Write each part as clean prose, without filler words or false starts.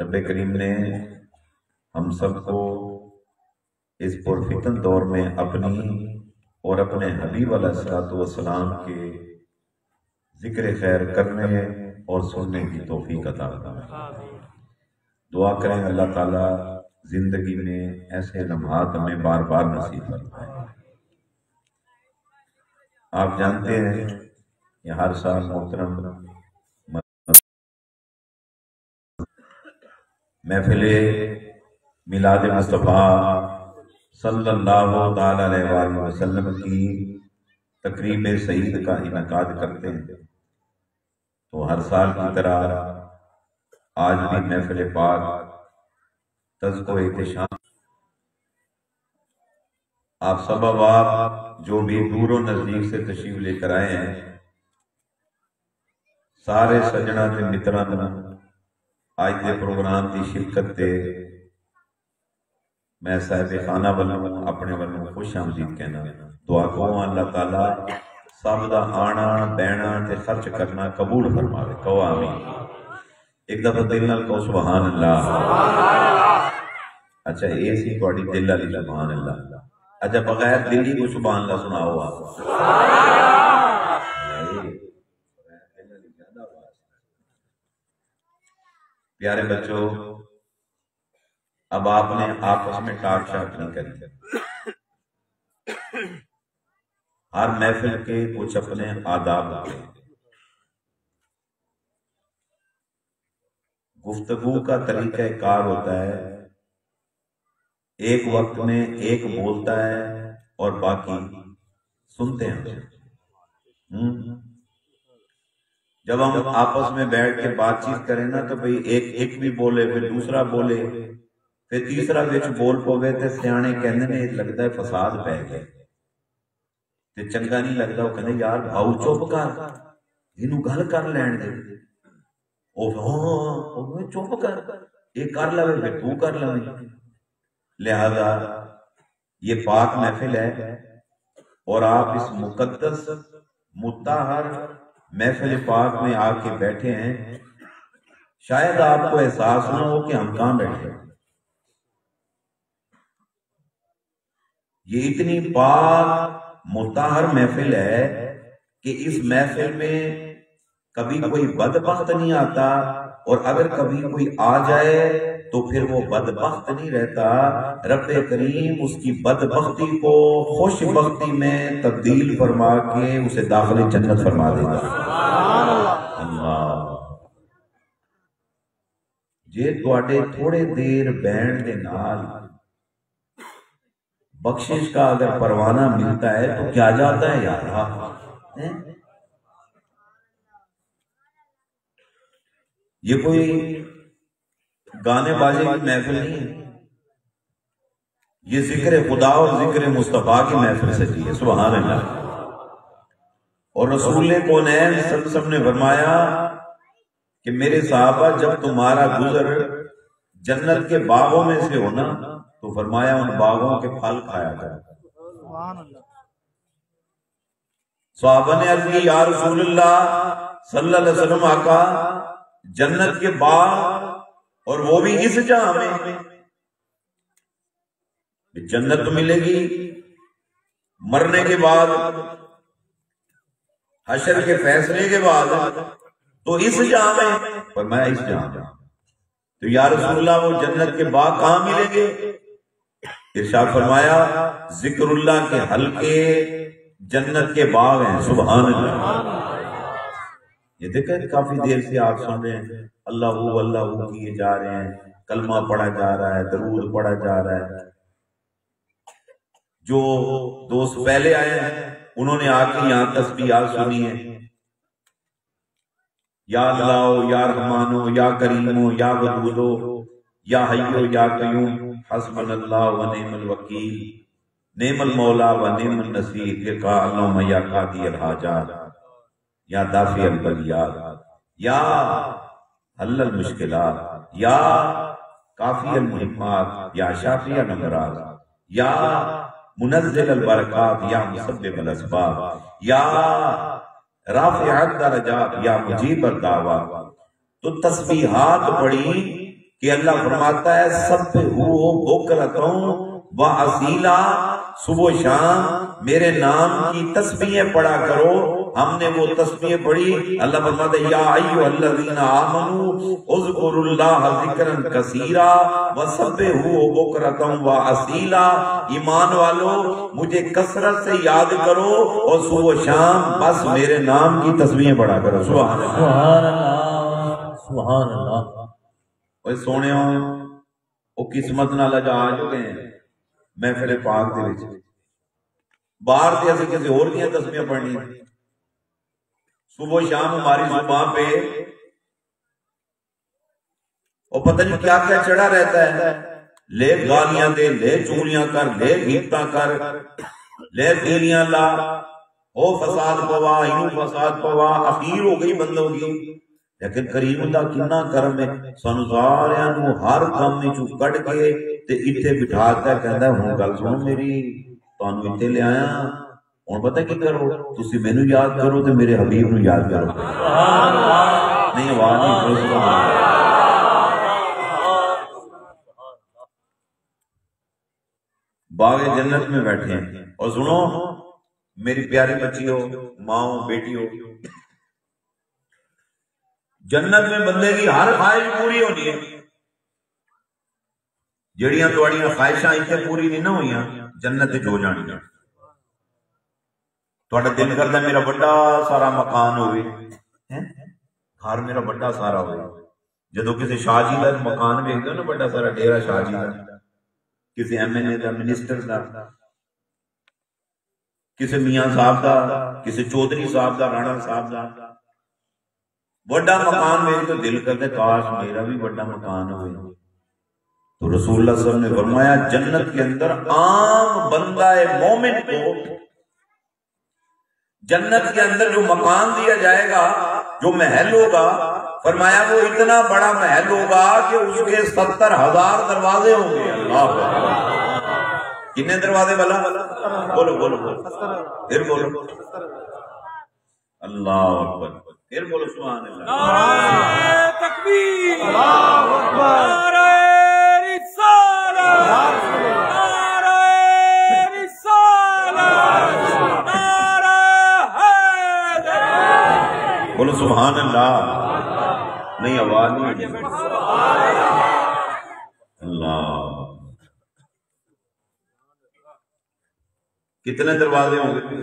رب کریم نے ہم سب کو اس پرفتن دور میں اپنی اور اپنے حبیب علیہ الصلوۃ والسلام کے ذکر خیر کرنے اور سننے کی توفیق عطا فرمائے۔ دعا کریں اللہ تعالیٰ زندگی میں ایسے لمحات ہمیں بار بار نصیب فرمائے۔ آپ جانتے ہیں کہ ہر سال محترم محفل میلاد مصطفیٰ صلی اللہ تعالی علیہ وآلہ وسلم کی تقریب سعید کا انعقاد کرتے ہیں، تو ہر سال کی طرح آج بھی محفل پاک تذکر و احتشام آپ سب احباب جو بھی دور و نزدیک سے تشریف لے کر آئے ہیں، سارے سجنا تے متران آج کے پروگرام کی شرکت تے میں صاحب خانہ والوں اپنے والوں خوش آمدید کہنا دعا کو اللہ تعالیٰ سب دا آنا بینا تے خرچ کرنا قبول فرماوے، کہو آمین۔ ایک دفعہ دل نال کہو سبحان اللہ۔ اچھا یہ سی تہاڈی دل والی سبحان اللہ۔ اچھا بغیر دلی کو سبحان اللہ سناؤ آپ۔ پیارے بچوں، اب آپ نے آپس میں ٹاک شاک نہیں کری، ہر محفل کے کچھ اپنے آداب ہوتے ہیں۔ گفتگو کا طریقہ کار ہوتا ہے، ایک وقت میں ایک بولتا ہے اور باقی سنتے ہیں۔ جب ہم آپس میں بیٹھ کے بات چیت کریں نا تو بھئی ایک بھی بولے، پھر دوسرا بولے، پھر تیسرا وچ بول پوے تے سیانے کہندے نے لگتا ہے فساد پہ گئے تے چنگا نہیں لگتا، وہ کہندے یار بھاؤ چپ کر، اینوں گل کر لین دے، او چپ کر، یہ کر لوے پھر تو کر لویں۔ لہذا یہ پاک محفل ہے اور آپ اس مقدس مطہر محفل پاک میں آ کے بیٹھے ہیں، شاید آپ کو احساس نہ ہو کہ ہم کہاں بیٹھے ہیں۔ یہ اتنی پاک مطہر محفل ہے کہ اس محفل میں کبھی کوئی بدبخت نہیں آتا، اور اگر کبھی کوئی آ جائے تو پھر وہ بدبخت نہیں رہتا، رب کریم اس کی بدبختی کو خوش بختی میں تبدیل فرما کے اسے داخل جنت فرما دے گا۔ اللہ جے تواڈے تھوڑے دیر بہن دے نال بخشش کا اگر پروانہ ملتا ہے تو کیا جاتا ہے یار۔ یہ کوئی گانے باجے کی محفل نہیں ہے، یہ ذکر خدا اور ذکر مصطفیٰ کی محفل سجی ہے، سبحان اللہ۔ اور رسول کونین صلی اللہ علیہ وسلم نے فرمایا کہ میرے صحابہ جب تمہارا گزر جنت کے باغوں میں سے ہونا تو فرمایا ان باغوں کے پھل کھایا کرو۔ صحابہ نے عرض کی یا رسول اللہ صلی اللہ علیہ وسلم، آقا جنت کے باغ اور وہ بھی اس جہاں میں، جنت تو ملے گی مرنے کے بعد، حشر کے فیصلے کے بعد، تو اس جہاں میں، فرمایا اس جہاں میں، تو یا رسول اللہ وہ جنت کے باغ کہاں ملیں گے؟ ارشاد فرمایا ذکر اللہ کے حلقے جنت کے باغ ہیں، سبحان اللہ۔ یہ دیکھیں کافی دیر سے آپ سن رہے ہیں اللہ کیے جا رہے ہیں، کلمہ پڑھا جا رہا ہے، درود پڑھا جا رہا ہے۔ جو دوست پہلے آئے ہیں انہوں نے آ کے یہاں تسبیحات سنی ہے، یا اللہ یا رحمانو یا کریمو یا ودودو یا حیو یا قیوم حسبنا اللہ و نعم الوکیل نعم المولا و نعم النصیر، یہ کہا اللہم یا قاضی الحاجات یا دافع البلیات یا حل المشکلات یا کافی المہمات یا شافی الامراض یا منزل البرکات یا مسبب الاسباب یا رافع الدرجات یا مجیب الدعوات۔ تو تسبیحات پڑھی کہ اللہ فرماتا ہے سب ہو بکرتوں و اصیلا، صبح و شام میرے نام کی تسبیحیں پڑھا کرو. ہم نے وہ تسبیحیں پڑھی. اللہ فرماتا ہے یا ایھا الذین آمنوا اذکروا اللہ ذکرا کثیرا وسبحوہ بکرۃ و اصیلا. ایمان والو مجھے کثرت سے یاد کرو اور صبح و شام بس میرے نام کی تسبیحیں پڑھا کرو. سبحان اللہ سبحان اللہ. اوے سونے او قسمت نال اج آ جو گئے ہیں محفل پاک دے وچ. باہر تے اسی کسی اور دیاں تسبیحاں پڑھنی صبح و شام ہماری زبان پہ اور پتہ نہیں کیا کیا چڑھا رہتا ہے. لے گالیاں دے، لے چوریاں کر، لے غیبتاں کر، لے تیریاں لا، او فساد پوا، اینو فساد پوا. اخیر ہو گئی بندوں کی. لیکن کریم اللہ کتنا کرم ہے، سانو سارے نو ہر کام وچوں کڈ کے تے ایتھے بٹھاتا ہے. کہندا ہن گل سنو میری، تانوں ایتھے لے آیا ہن پتہ کی کرو، تسی مینوں یاد کرو تے میرے حبیب نو یاد کرو. سبحان اللہ. نہیں آواز نہیں سبحان اللہ. باغ جنت میں بیٹھے ہیں اور سنو میری پیاری بچی ہو، ماں ہو، بیٹی ہو، جنت میں بندے کی ہر خواہش پوری ہونی ہے. جڑیاں تواڈیاں خواہشاں اتنے پوری نہیں نہ ہوئیاں جنت ہو جانیاں. تہاڈا دل کردا میرا بڑا سارا مکان ہوئے، گھر میرا بڑا سارا ہوئے. جدو کسی شاہ جی کا مکان ویکھدے ہو نا بڑا سارا ڈیرا شاہ جی کا، کسی ایم این اے دا، منسٹر دا، کسی میاں صاحب دا، کسی چودھری صاحب دا، رانا صاحب دا بڑا مکان ویکھ تو دل کرتے کاش میرا بھی بڑا مکان ہوئے. تو رسول اللہ صلی اللہ علیہ وسلم نے فرمایا جنت کے اندر عام بندہ مومن کو جنت کے اندر جو مکان دیا جائے گا، جو محل ہوگا، فرمایا وہ اتنا بڑا محل ہوگا کہ اس کے 70,000 دروازے ہوں گے. اللہ کتنے دروازے بلا بولو بولو بولو پھر بولو اللہ اکبر، پھر بولو سبحان اللہ. نعرہ تکبیر، اللہ اکبر، نعرہ رسالت، نعرہ رسالت، نعرہ حیدر. بولو سبحان اللہ. نہیں آواز نہیں. اللہ کتنے دروازے ہوں گے؟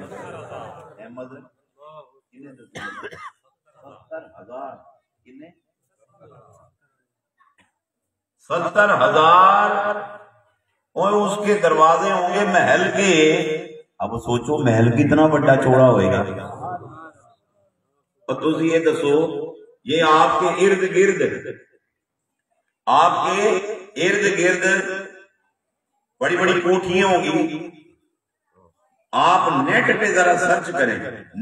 70,000 اور اس کے دروازے ہوں گے محل کے. اب سوچو محل کتنا بڑا چوڑا ہوئے گا. اور تم یہ دسو یہ آپ کے ارد گرد، آپ کے ارد گرد بڑی بڑی کوٹھیاں ہوں گی. آپ نیٹ پہ ذرا سرچ کریں،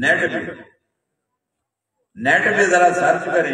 نیٹ پہ ذرا سرچ کریں،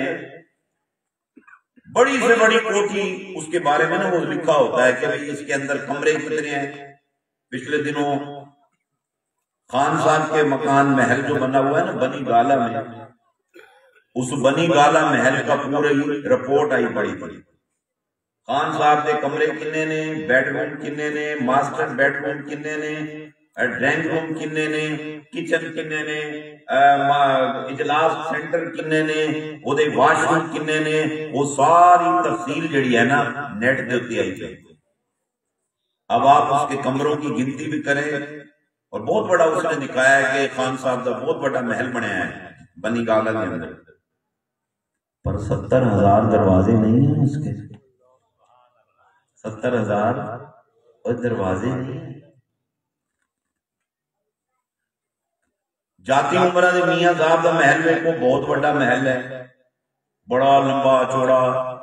بڑی سے بڑی کوٹھی اس کے بارے میں نا وہ لکھا ہوتا ہے کہ اس کے اندر کمرے کتنے ہیں. پچھلے دنوں خان صاحب کے مکان محل جو بنا ہوا ہے نا بنی گالا میں، اس بنی گالا محل کا پوری رپورٹ آئی بڑی بڑی. خان صاحب کے کمرے کنے نے، بیڈ روم کنے نے، ماسٹر بیڈ روم کنے نے، ڈرائنگ روم کنے نے، کچن کنے نے، اجلاس سینٹر کنے نے، وہ دے واش روم کنے نے. وہ ساری تفصیل جڑی ہے نا نیٹ دے اتے آئی پئی. اب آپ اس کے کمروں کی گنتی بھی کریں اور بہت بڑا اس نے دکھایا ہے کہ خان صاحب کا بہت بڑا محل بنایا ہے بنی گالا کے اندر. پر 70,000 دروازے نہیں ہیں اس کے. 70,000 اور دروازے نہیں ہیں. جاتی عمرہ دے میاں صاحب کا محل میں کو بہت بڑا محل ہے، بڑا لمبا چوڑا.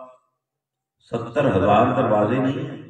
70,000 دروازے نہیں ہیں.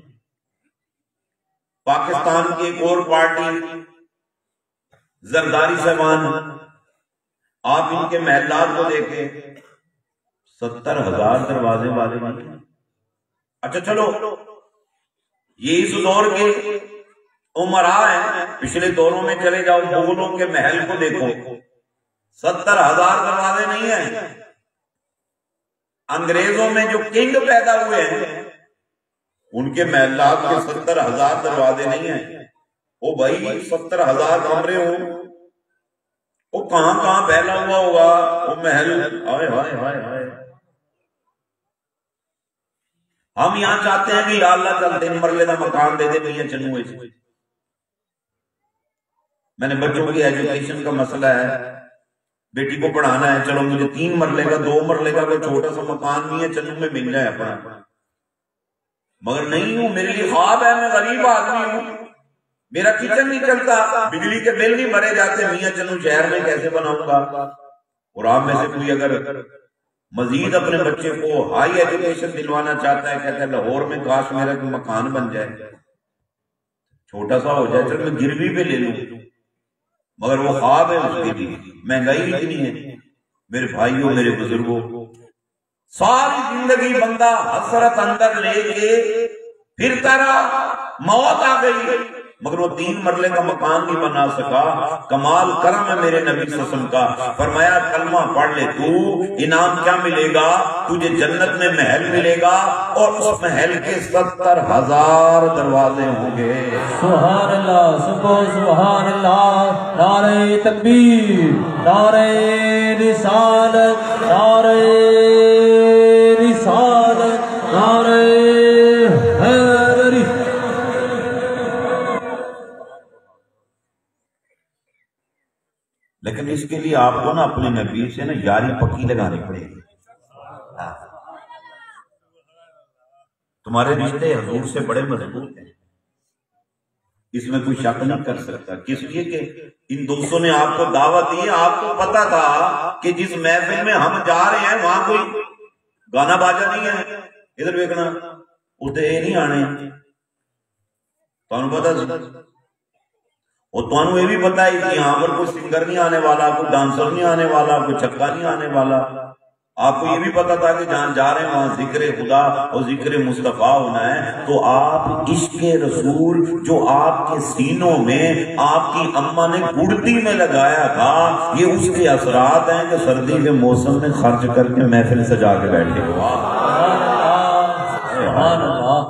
پاکستان کی ایک اور پارٹی زرداری صاحبان، آپ ان کے محلات کو دیکھیں، 70,000 دروازے والے نہیں ہیں. اچھا چلو یہ اس دور کے عمرا ہیں، پچھلے دوروں میں چلے جاؤ مغلوں کے محل کو دیکھو، 70,000 دروازے نہیں ہیں. انگریزوں میں جو کنگ پیدا ہوئے ہیں ان کے محلات کے 70,000 دروازے نہیں ہیں. وہ بھائی 70,000 کمرے ہوں، وہ کہاں کہاں پھیلا ہوا ہوگا وہ محل. ہائے ہائے ہائے ہائے. ہم یہاں چاہتے ہیں کہ یا اللہ چل 3 مرلے کا مکان دے دے میاں چنوے سے. میں نے بچوں کی ایجوکیشن کا مسئلہ ہے، بیٹی کو پڑھانا ہے، چلو مجھے 3 مرلے کا 2 مرلے کا کوئی چھوٹا سا مکان میاں چنو میں مل جائے اپنا. مگر نہیں ہوں، میرے لیے خواب ہے، میں غریب آدمی ہوں، میرا کچن نہیں چلتا، بجلی کے بل نہیں بھرے جاتے، میاں چنو شہر میں کیسے بناؤں گا. اور آپ میں سے کوئی اگر مزید اپنے بچے کو ہائی ایجوکیشن دلوانا چاہتا ہے، کہتا ہے لاہور میں کاش میرا کوئی مکان بن جائے، چھوٹا سا ہو جائے، چل میں گروی پہ لے لوں. مگر وہ خواب ہے اس کے لیے. مہنگائی اتنی ہے میرے بھائیوں، میرے بزرگوں، ساری زندگی بندہ حسرت اندر لے کے پھرتا رہا، موت آ گئی مگر وہ 3 مرلے کا مکان نہیں بنا سکا. کمال کرم ہے میرے نبی صلی اللہ علیہ وسلم کا. فرمایا کلمہ پڑھ لے تو انعام کیا ملے گا؟ تجھے جنت میں محل ملے گا اور اس محل کے 70,000 دروازے ہوں گے. سبحان اللہ، سبحان اللہ. نعرہ تکبیر، نعرہ رسالت، نعرہ رسالت، نعرہ حیدری. لیکن اس کے لیے آپ کو نا اپنے نبی سے نا یاری پکی لگانی پڑے گی. تمہارے رشتے حضور سے بڑے مضبوط ہیں، اس میں کوئی شک نہیں کر سکتا. کس لیے کہ ان دوستوں نے آپ کو دعوت دی، آپ کو پتا تھا کہ جس محفل میں ہم جا رہے ہیں وہاں کوئی گانا باجا نہیں ہے. ادھر دیکھنا اتنے یہ نہیں آنے، تمہیں پتا. اور تمہیں یہ بھی پتا ہے کہ یہاں پر کوئی سنگر نہیں آنے والا، کوئی ڈانسر نہیں آنے والا، کوئی چھکا نہیں آنے والا. آپ کو یہ بھی پتا تھا کہ جہاں جا رہے ہیں وہاں ذکر خدا اور ذکر مصطفیٰ ہونا ہے. تو آپ عشق رسول جو آپ کے سینوں میں آپ کی اماں نے گڑتی میں لگایا تھا، یہ اس کے اثرات ہیں کہ سردی کے موسم میں خرچ کر کے محفل سجا کے بیٹھے ہوا. سبحان اللہ.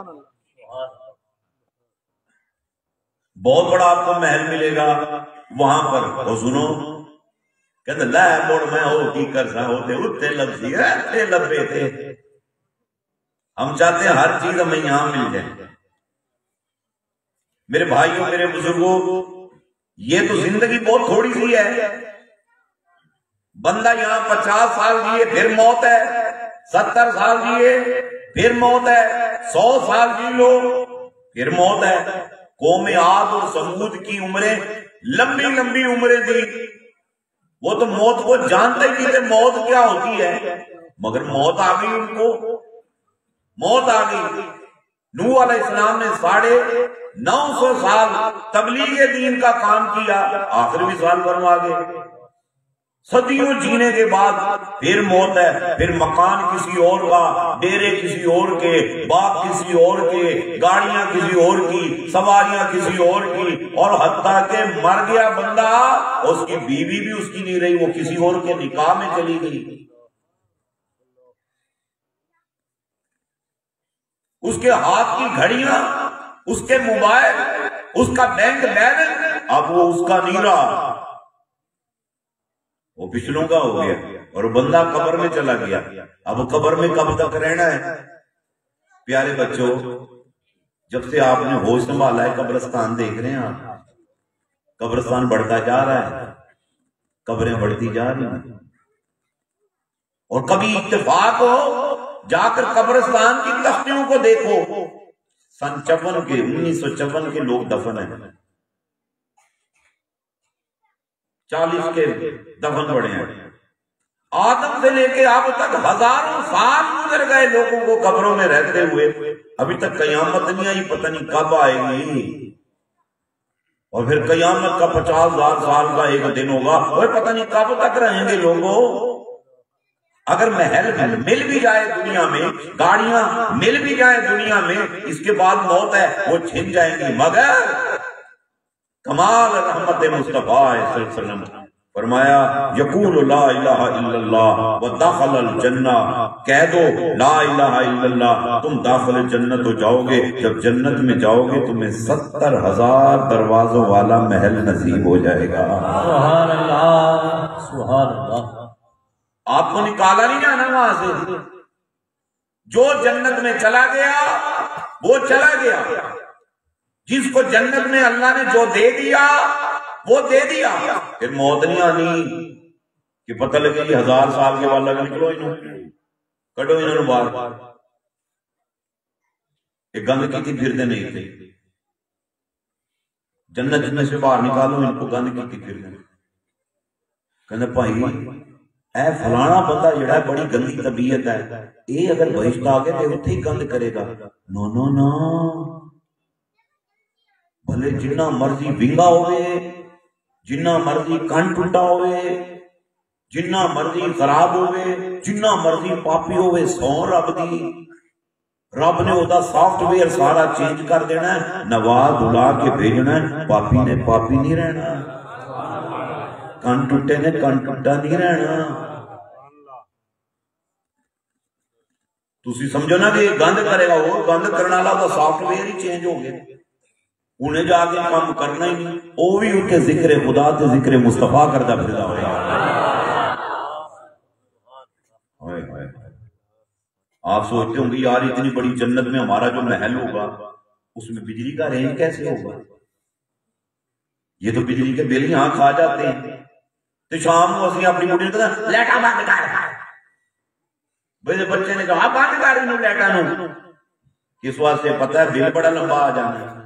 بہت بڑا آپ کو محل ملے گا وہاں پر. اور سنو کہتے لے موڑ میں ہو کی کر سا ہوتے اتنے لفظی اتنے لبے تھے. ہم چاہتے ہیں ہر چیز ہمیں یہاں مل جائے. میرے بھائیوں، میرے بزرگوں، یہ تو زندگی بہت تھوڑی سی ہے. بندہ یہاں 50 سال جیے پھر موت ہے، 70 سال جیے پھر موت ہے، 100 سال جی لو پھر موت ہے. قوم عاد اور ثمود کی عمریں لمبی لمبی عمریں تھی، وہ تو موت کو جانتے ہی تھے موت کیا ہوتی ہے، مگر موت آ گئی ان کو، موت آ گئی. نوح علیہ السلام نے 950 سال تبلیغ دین کا کام کیا، آخری سال فرما گئے. صدیوں جینے کے بعد پھر موت ہے، پھر مکان کسی اور کا، ڈیرے کسی اور کے، باغ کسی اور کے، گاڑیاں کسی اور کی، سواریاں کسی اور کی، اور حتیٰ کہ مر گیا بندہ اس کی بیوی بھی اس کی نہیں رہی، وہ کسی اور کے نکاح میں چلی گئی. اس کے ہاتھ کی گھڑیاں، اس کے موبائل، اس کا بینک بیلنس اب وہ اس کا نہیں رہا، وہ پچھلوں کا ہو گیا اور بندہ قبر میں چلا گیا. اب قبر میں کب تک رہنا ہے؟ پیارے بچوں، جب سے آپ نے ہوش سنبھالا ہے قبرستان دیکھ رہے ہیں آپ، قبرستان بڑھتا جا رہا ہے، قبریں بڑھتی جا رہی ہیں. اور کبھی اتفاق ہو جا کر قبرستان کی تختیوں کو دیکھو، سن 1954 کے لوگ دفن ہیں، 40 کے دفن پڑے ہیں. آدم سے لے کے اب تک ہزاروں سال گزر گئے لوگوں کو قبروں میں رہتے ہوئے، ابھی تک قیامت نہیں آئی، پتہ نہیں کب آئے گی. اور پھر قیامت کا 50,000 سال کا ایک دن ہوگا، اور پتہ نہیں کب تک رہیں گے لوگوں. اگر محل مل بھی جائے دنیا میں، گاڑیاں مل بھی جائیں دنیا میں، اس کے بعد موت ہے وہ چھن جائیں گی. مگر کمال رحمت مصطفیٰ صلی اللہ علیہ وسلم فرمایا یقول لا الہ الا اللہ ودخل الجنہ، کہہ دو لا الہ الا اللہ، تم داخل جنت ہو جاؤ گے۔ جب جنت میں جاؤ گے تمہیں 70,000 دروازوں والا محل نصیب ہو جائے گا۔ سبحان اللہ سبحان اللہ۔ آپ کو نکالا نہیں جانا وہاں سے، جو جنت میں چلا گیا وہ چلا گیا، جس کو جنت میں اللہ نے جو دے دیا وہ دے دیا۔ پھر موت نہیں آنی کہ پتہ لگے یہ 1000 سال کے بعد لگا نکلو انہوں کٹو انہوں نے باہر، یہ گند کی تھی پھرتے نہیں تھے، جنت میں سے باہر نکالو ان کو، گند کی تھی پھرتے۔ کہنے بھائی اے فلانا بندہ جڑا بڑی گندی طبیعت ہے، یہ اگر بہشت آ گئے تو اتنے ہی گند کرے گا۔ نو نو نو، بھلے جنہ مرضی ونگا ہوئے، جنہ مرضی کن ٹوٹا ہوئے، جنہ مرضی خراب ہوئے، جنہ مرضی پاپی ہوئے، سو رب دی، رب نے وہ سافٹ ویئر سارا چینج کر دینا ہے، نوا دلا کے بھیجنا ہے، پاپی نے پاپی نہیں رہنا، کن ٹوٹے نے کن ٹوٹا نہیں رہنا۔ تسی سمجھو نا کہ یہ گند کرے گا، وہ گند کرنے والا تو سافٹ ویئر ہی چینج ہو گیا، انہیں جا کے کام کرنا ہی نہیں، وہ بھی ان کے ذکر خدا تے ذکر مصطفیٰ کرتا پھر ہو گیا۔ آپ سوچتے ہوں گے یار اتنی بڑی جنت میں ہمارا جو محل ہوگا اس میں بجلی کا رینج کیسے ہوگا؟ یہ تو بجلی کے بل یہاں کھا جاتے ہیں، تو شام کو اسی اپنی بڑی نے کہا لیٹا بند کر، بھئی بچے نے کہا بند کر انہوں لیٹا نو، کس واسطے پتہ ہے بل بڑا لمبا آ جانا ہے۔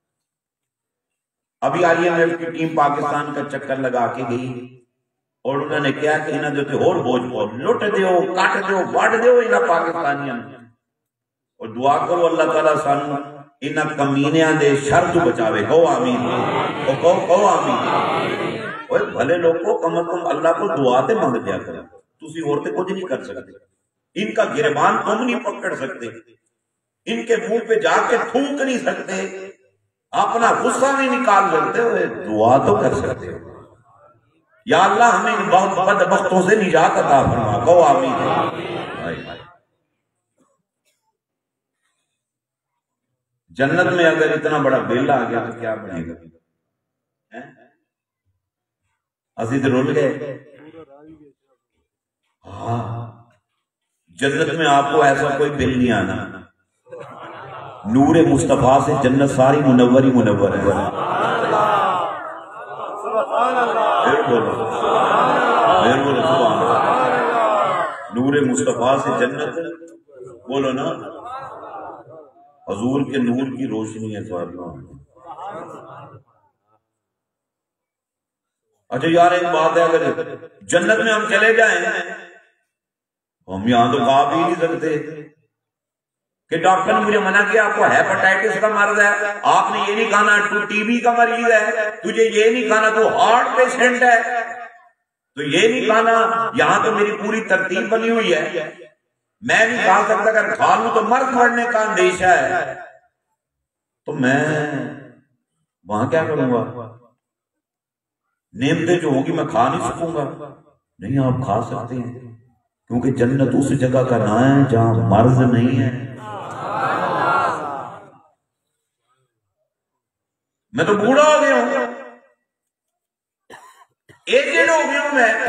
ابھی آئی ایم ایف کی ٹیم پاکستان کا چکر لگا کے گئی اور انہوں نے کیا کہ انہوں نے اور بوجھ پور لٹ دیو، کٹ دیو، وڈ دیو انہوں پاکستانیاں، اور دعا کرو اللہ تعالیٰ سانو انہوں کمینیاں دے شر تو بچاوے۔ کہو آمین، کہو آمین۔ اور بھلے لوگ کو کم از کم اللہ کو دعا تے مانگ دیا کرو، تسی اور تے کچھ نہیں کر سکتے، ان کا گربان تم نہیں پکڑ سکتے، ان کے منہ پہ جا کے تھوک نہیں سکتے، اپنا غصہ نہیں نکال سکتے، ہوئے دعا تو کر سکتے ہو یا اللہ ہمیں ان بدبختوں سے نجات عطا فرما۔ کہو آمین۔ جنت میں اگر اتنا بڑا بل آ گیا تو کیا بنے گا؟ اسی تو رول گئے۔ ہاں جنت میں آپ کو ایسا کوئی بل نہیں آنا، نور مصطفیٰ سے جنت ساری منور ہی منور ہے۔ پھر بولو سبحان اللہ۔ نور مصطفیٰ سے جنت، بولو نا، حضور کے نور کی روشنی ہے ساری۔ اچھا یار ایک بات ہے، اگر جنت میں ہم چلے جائیں ہم یہاں تو کھا بھی نہیں سکتے کہ ڈاکٹر نے مجھے منع کیا آپ کو ہیپاٹائٹس کا مرض ہے، آپ نے یہ نہیں کھانا، تو ٹی بی کا مریض ہے، تجھے یہ نہیں کھانا، تو ہارٹ پیشنٹ ہے، تو یہ نہیں کھانا، یہاں تو میری پوری ترتیب بنی ہوئی ہے، میں نہیں کھا سکتا، اگر کھا لوں تو مرد مرنے کا اندیشہ ہے، تو میں وہاں کیا کروں گا؟ نعمتیں جو ہوگی میں کھا نہیں سکوں گا؟ نہیں، آپ کھا سکتے ہیں، کیونکہ جنت اس جگہ کا نام ہے جہاں مرض نہیں ہے۔ میں تو بوڑھا ہو گیا ہوں، ایجڈ ہو گیا ہوں، میں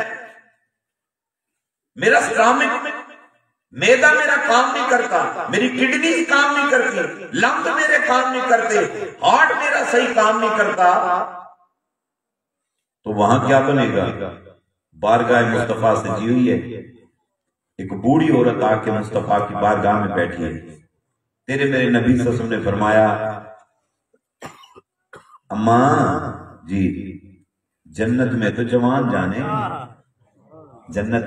میرا سٹامک میدا میرا کام نہیں کرتا، میری کڈنی کام نہیں کرتی، لنگ میرے کام نہیں کرتے، ہارٹ میرا صحیح کام نہیں کرتا، تو وہاں کیا بنے گا؟ بارگاہ مصطفیٰ سے جی ہوئی ہے، ایک بوڑھی عورت آ کے مصطفیٰ کی بارگاہ میں بیٹھی ہے، تیرے میرے نبی صلی اللہ علیہ وسلم نے فرمایا اماں جی جنت میں تو جوان جانے، جنت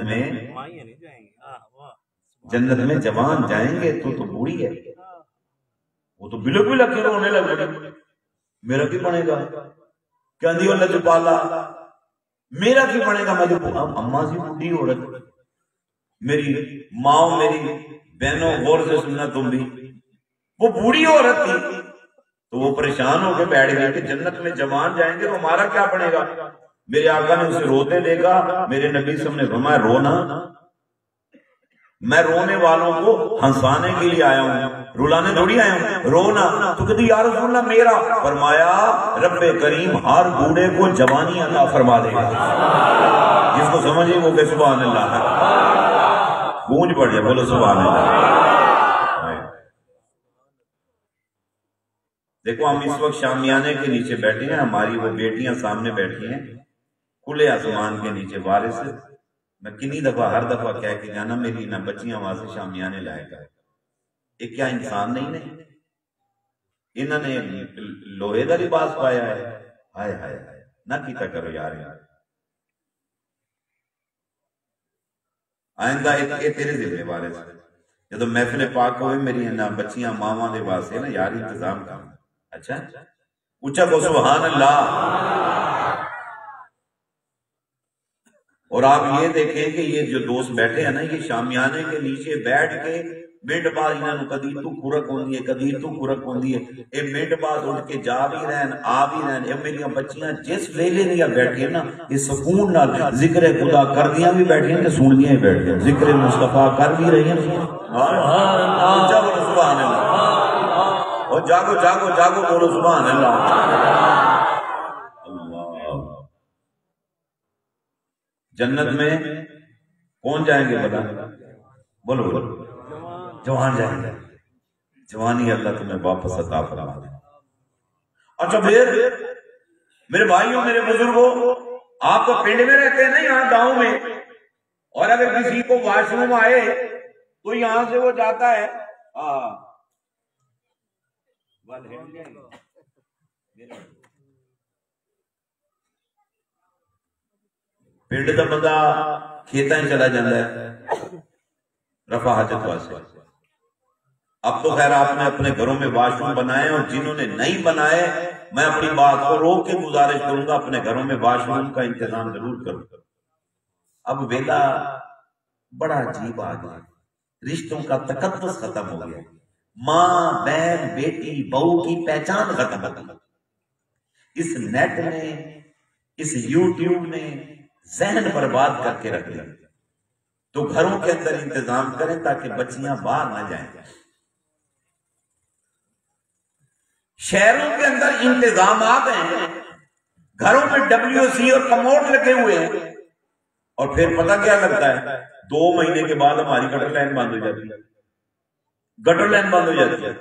میں جوان جائیں گے، تو بوڑھی ہے، وہ تو بلک بلک کے رونے لگ گئی، میرا کی بنے گا؟ کیا دی اللہ جو پالا میرا کی بنے گا؟ میں جو اماں سی بوڑھی عورت، میری ماں میری بہنوں غور سے سننا تم بھی، وہ بوڑھی عورت تھی، تو وہ پریشان ہو کے بیٹھ گئے کہ جنت میں جوان جائیں گے تو ہمارا کیا بنے گا؟ میرے آقا نے اسے روتے دیکھا، میرے نبی صلی اللہ علیہ وسلم نے فرمایا رونا، میں رونے والوں کو ہنسانے کے لیے آیا ہوں، رلانے تھوڑی آیا ہوں، رونا۔ تو کہتی یا رسول اللہ میرا، فرمایا رب کریم ہر بوڑھے کو جوانی عطا فرما دے گا، جس کو سمجھے وہ کہ سبحان اللہ، گونج پڑ جائے، بولو سبحان اللہ۔ دیکھو ہم اس وقت شامیانے کے نیچے بیٹھے ہیں، ہماری وہ بیٹیاں سامنے بیٹھی ہیں کھلے آسمان کے نیچے، وارث میں کنی دفعہ ہر دفعہ کہہ کے جانا میری نہ بچیاں وہاں سے شامیانے لائے گا، یہ کیا انسان نہیں، انہوں نے لوہے کا لباس پایا ہے، ہائے ہائے ہائے، نہ کیتا کرو یار، آئندہ یہ تیرے ذمہ وارث جب محفل پاک ہوئے میری نہ بچیاں ماواں دے واسطے نا یار انتظام کرنا۔ اچھا اونچا کو سبحان اللہ۔ اور آپ یہ دیکھیں کہ یہ جو دوست بیٹھے ہیں نا، یہ شامیانے کے نیچے بیٹھ کے منٹ بعد انہوں کدی تو کھرک ہوندی ہے، کدی تو کھرک ہوندی ہے، یہ منٹ بعد اٹھ کے جا بھی رہن آ بھی رہن۔ یہ میری بچیاں جس ویلے دیا بیٹھی ہیں نا، یہ سکون نال ذکر خدا کر دیاں بھی بیٹھی ہیں تے سن دیاں بھی بیٹھی ہیں، ذکر مصطفیٰ کر بھی رہی ہیں۔ سبحان اللہ، اور جاگو جاگو جاگو بولو سبحان اللہ۔ جنت میں کون جائیں گے بتا، بولو بولو، جوان جائیں گے، جوانی اللہ تمہیں واپس عطا فرما دے۔ اچھا پھر میرے بھائیوں میرے بزرگوں، آپ تو پنڈ میں رہتے ہیں نا، یہاں گاؤں میں، اور اگر کسی کو واش روم آئے تو یہاں سے وہ جاتا ہے پنڈ کا بندہ کھیتاں چلا جاتا ہے رفع حاجت واسطے۔ اب تو خیر آپ نے اپنے گھروں میں واش روم بنائے، اور جنہوں نے نہیں بنائے میں اپنی بات کو روک کے گزارش کروں گا اپنے گھروں میں واش روم کا انتظام ضرور کروں۔ اب ویلا بڑا عجیب آ گیا، رشتوں کا تقدس ختم ہو گیا، ماں بہن بیٹی بہو کی پہچان ختم ہو گئی۔ اس نیٹ نے، اس یوٹیوب نے ذہن برباد کر کے رکھ دیا۔ تو گھروں کے اندر انتظام کریں تاکہ بچیاں باہر نہ جائیں۔ شہروں کے اندر انتظامات ہیں، گھروں میں WC اور کموڈ لگے ہوئے ہیں، اور پھر پتہ کیا لگتا ہے 2 مہینے کے بعد ہماری گٹر لائن بند ہو جاتی ہے، گٹر لائن بند ہو جاتی ہے۔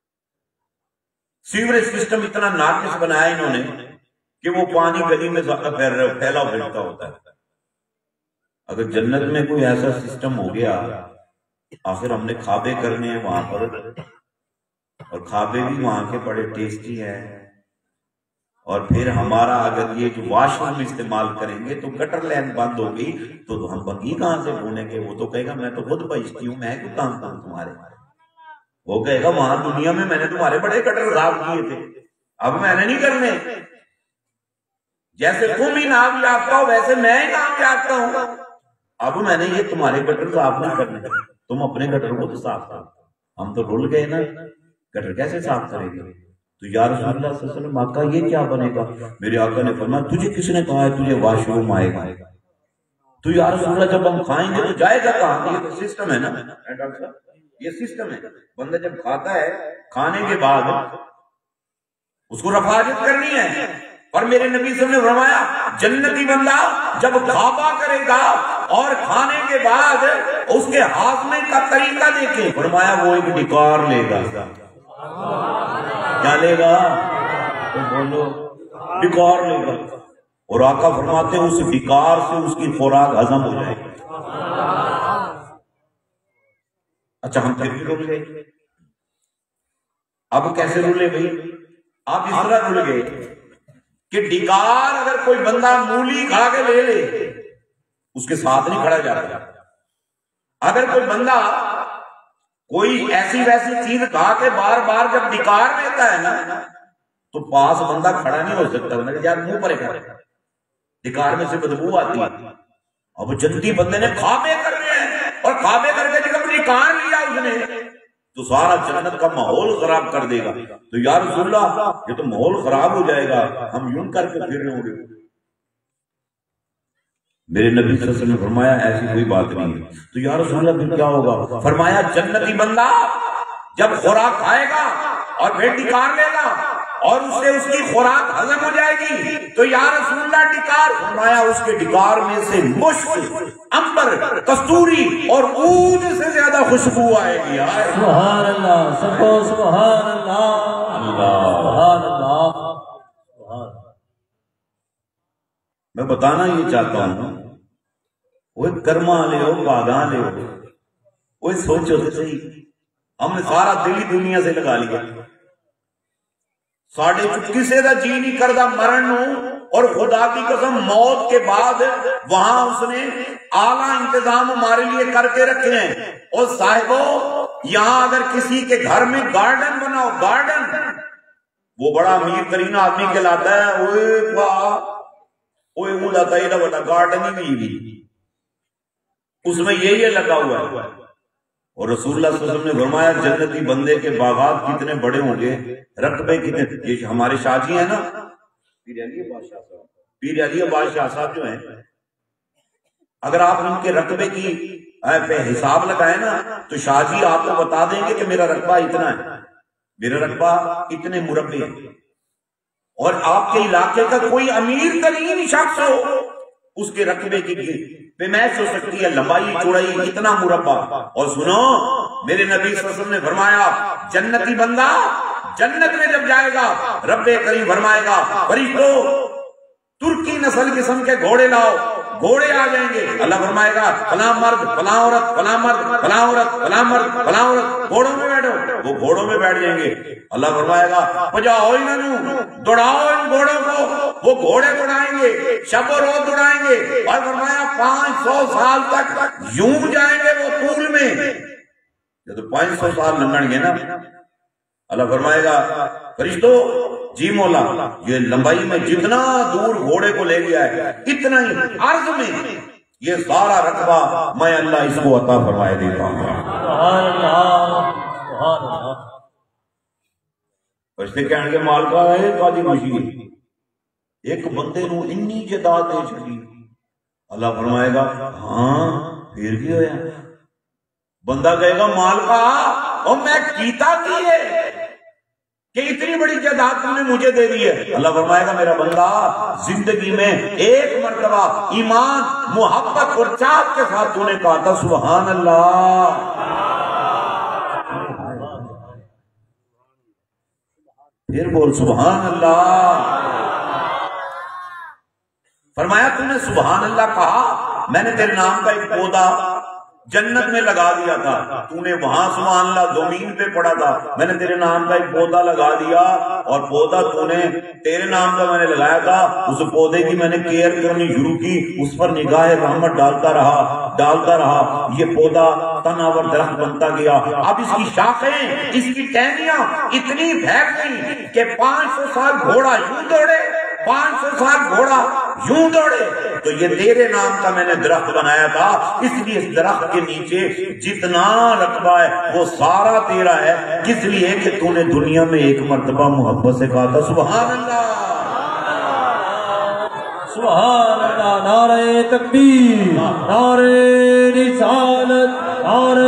سیوریج سسٹم اتنا ناقص بنایا انہوں نے کہ وہ پانی گلی میں پھیلا پھیلتا ہوتا ہے۔ اگر جنت میں کوئی ایسا سسٹم ہو گیا، آخر ہم نے کھابے کرنے ہیں وہاں پر، اور کھابے بھی وہاں کے بڑے ٹیسٹی ہیں، اور پھر ہمارا اگر یہ جو واش روم استعمال کریں گے تو گٹر لائن بند ہوگی تو ہم بگی کہاں سے ڈھونڈیں گے؟ وہ تو کہے گا میں تو خود بچتی ہوں، میں کیوں کام کروں تمہارے؟ وہ کہے گا وہاں دنیا میں نے تمہارے بڑے گٹر صاف کیے تھے، اب میں نے نہیں کرنے۔ جیسے تم ہی نام یافتہ ہو ویسے میں ہی نام یافتہ ہوں، اب میں نے یہ تمہارے گٹر صاف نہیں کرنے، تم اپنے گٹر کو تو صاف کرو۔ ہم تو رول گئے نا، گٹر کیسے صاف کرے گا؟ تو یا رسول اللہ صلی اللہ علیہ وسلم آقا یہ کیا بنے گا؟ میرے آقا نے فرمایا تجھے کس نے کہا ہے تجھے واش روم آئے گا؟ تو یا رسول اللہ جب ہم کھائیں گے تو جائے گا کہاں؟ یہ تو سسٹم ہے نا ڈاکٹر صاحب، یہ سسٹم ہے۔ بندہ جب کھاتا ہے کھانے کے بعد اس کو رفاجت کرنی ہے، اور میرے نبی صلی اللہ علیہ وسلم نے فرمایا جنتی بندہ جب کھابا کرے گا اور کھانے کے بعد اس کے ہاضمے کا طریقہ دیکھیں، فرمایا وہ ایک ڈکار لے گا۔ کیا لے گا؟ تو بولو ڈکار لے گا، اور آقا فرماتے ہیں اس ڈکار سے اس کی خوراک ہضم ہو جائے گی۔ اچھا ہم پھر بھی رول گئے، اب کیسے رولے بھائی؟ آپ اس طرح رول گئے کہ ڈکار اگر کوئی بندہ مولی کھا کے لے لے اس کے ساتھ نہیں کھڑا جاتا۔ اگر کوئی بندہ کوئی ایسی ویسی چیز کھا کے بار بار جب ڈکار لیتا ہے نا تو پاس بندہ کھڑا نہیں ہو سکتا، یار منہ پر کھڑا، ڈکار میں سے بدبو آتی ہے۔ اب جنتی بندے نے کھابے کر رہے ہیں، اور کھابے کر کے جب ڈکار لیا اس نے تو سارا جنت کا ماحول خراب کر دے گا۔ تو یا رسول اللہ یہ تو ماحول خراب ہو جائے گا، ہم یوں کر کے پھر رہے ہوں گے۔ میرے نبی صلی اللہ علیہ وسلم نے فرمایا ایسی کوئی بات نہیں ہے. تو یا رسول اللہ پھر کیا ہوگا؟ فرمایا جنتی بندہ جب خوراک کھائے گا اور پھر ڈکار لے گا اور اس سے اس کی خوراک ہضم ہو جائے گی تو یا رسول اللہ ڈکار، فرمایا اس کے ڈکار میں سے مشک، عنبر، کستوری اور عود سے زیادہ خوشبو آئے گی. سبحان اللہ، سبحان اللہ، سبحان اللہ. میں بتانا یہ چاہتا ہوں، وہ کرما لے ہو باغاں لے ہو، وہ سوچو تو صحیح، ہم نے سارا دلی دنیا سے لگا لیا، ساڑھے کسی کا جی نہیں کرتا مرن نو، اور خدا کی قسم موت کے بعد وہاں اس نے اعلیٰ انتظام ہمارے لیے کر کے رکھے ہیں. اور صاحبوں یہاں اگر کسی کے گھر میں گارڈن بناؤ، گارڈن، وہ بڑا امیر ترین آدمی کہلاتا ہے، بڑا گارڈن ہی اس میں یہ لگا ہوا ہے. اور رسول اللہ صلی اللہ علیہ وسلم نے فرمایا جنتی بندے کے باغات کتنے بڑے ہوں گے، رقبے کتنے. یہ ہمارے شاہ جی ہیں نا، پیر علی بادشاہ صاحب جو ہیں، اگر آپ ان کے رقبے کی پہ حساب لگائیں نا تو شاہ جی آپ کو بتا دیں گے کہ میرا رقبہ اتنا ہے، میرا رقبہ اتنے مربع ہے. اور آپ کے علاقے کا کوئی امیر ترین شخص ہو، اس کے رقبے کی پہ میچ ہو سکتی ہے لمبائی چوڑائی اتنا مربع. اور سنو میرے نبی صلی اللہ علیہ وسلم نے فرمایا جنتی بندہ جنت میں جب جائے گا رب کریم فرمائے گا فرشتوں ترکی نسل قسم کے گھوڑے لاؤ، گھوڑے آ جائیں گے. اللہ فرمائے گا فلاں مرد فلاں عورت فلاں مرد فلاں عورت فلاں مرد فلاں عورت گھوڑوں میں بیٹھو، وہ گھوڑوں میں بیٹھ جائیں گے. اللہ فرمائے گا پجاؤ انہوں، دوڑاؤ ان گھوڑوں کو، وہ گھوڑے دوڑائیں گے، شب و روز دوڑائیں گے. اور فرمایا 500 سال تک یوں جائیں گے وہ طول میں. یہ تو 500 سال لنگڑ گے نا. اللہ فرمائے گا فرشتوں جی مولا یہ لمبائی میں جتنا دور گھوڑے کو لے گیا ہے اتنا ہی عرض میں یہ سارا رقبہ میں اللہ اس کو عطا فرمائے دیتا ہوں. سبحان اللہ، سبحان اللہ. فرشتے کہنے کے مال کا ہے قاضی خوشی ایک بندے نو انی جداد دے چکی. اللہ فرمائے گا ہاں پھر بھی ہویا. بندہ کہے گا مال کا اور میں کیتا کی ہے کہ اتنی بڑی جائیداد تم نے مجھے دے دی ہے. اللہ فرمائے گا میرا بندہ زندگی میں ایک مرتبہ ایمان محبت اور چاہت کے ساتھ تو نے کہا تھا سبحان اللہ. پھر بول سبحان اللہ. فرمایا تم نے سبحان اللہ کہا، میں نے تیرے نام کا ایک پودا جنت میں لگا دیا تھا، تو نے وہاں سبحان اللہ زمین پہ پڑا تھا، میں نے تیرے نام کا ایک پودا لگا دیا، اور پودا تو نے تیرے نام کا میں نے لگایا تھا، اس پودے کی میں نے کیئر کرنی شروع کی، اس پر نگاہ رحمت ڈالتا رہا، یہ پودا تناور درخت بنتا گیا. اب اس کی شاخیں اس کی ٹہنیاں اتنی پھیلتی کہ 500 سال گھوڑا یوں دوڑے، 500 سال گھوڑا یوں دوڑے. تو یہ تیرے نام کا میں نے درخت بنایا تھا، اس لیے اس درخت کے نیچے جتنا رقبہ ہے وہ سارا تیرا ہے، کس لیے کہ تو نے دنیا میں ایک مرتبہ محبت سے کہا تھا سبحان اللہ. سبحان اللہ. نعرہ تکبیر، نعرہ رسالت، نعرہ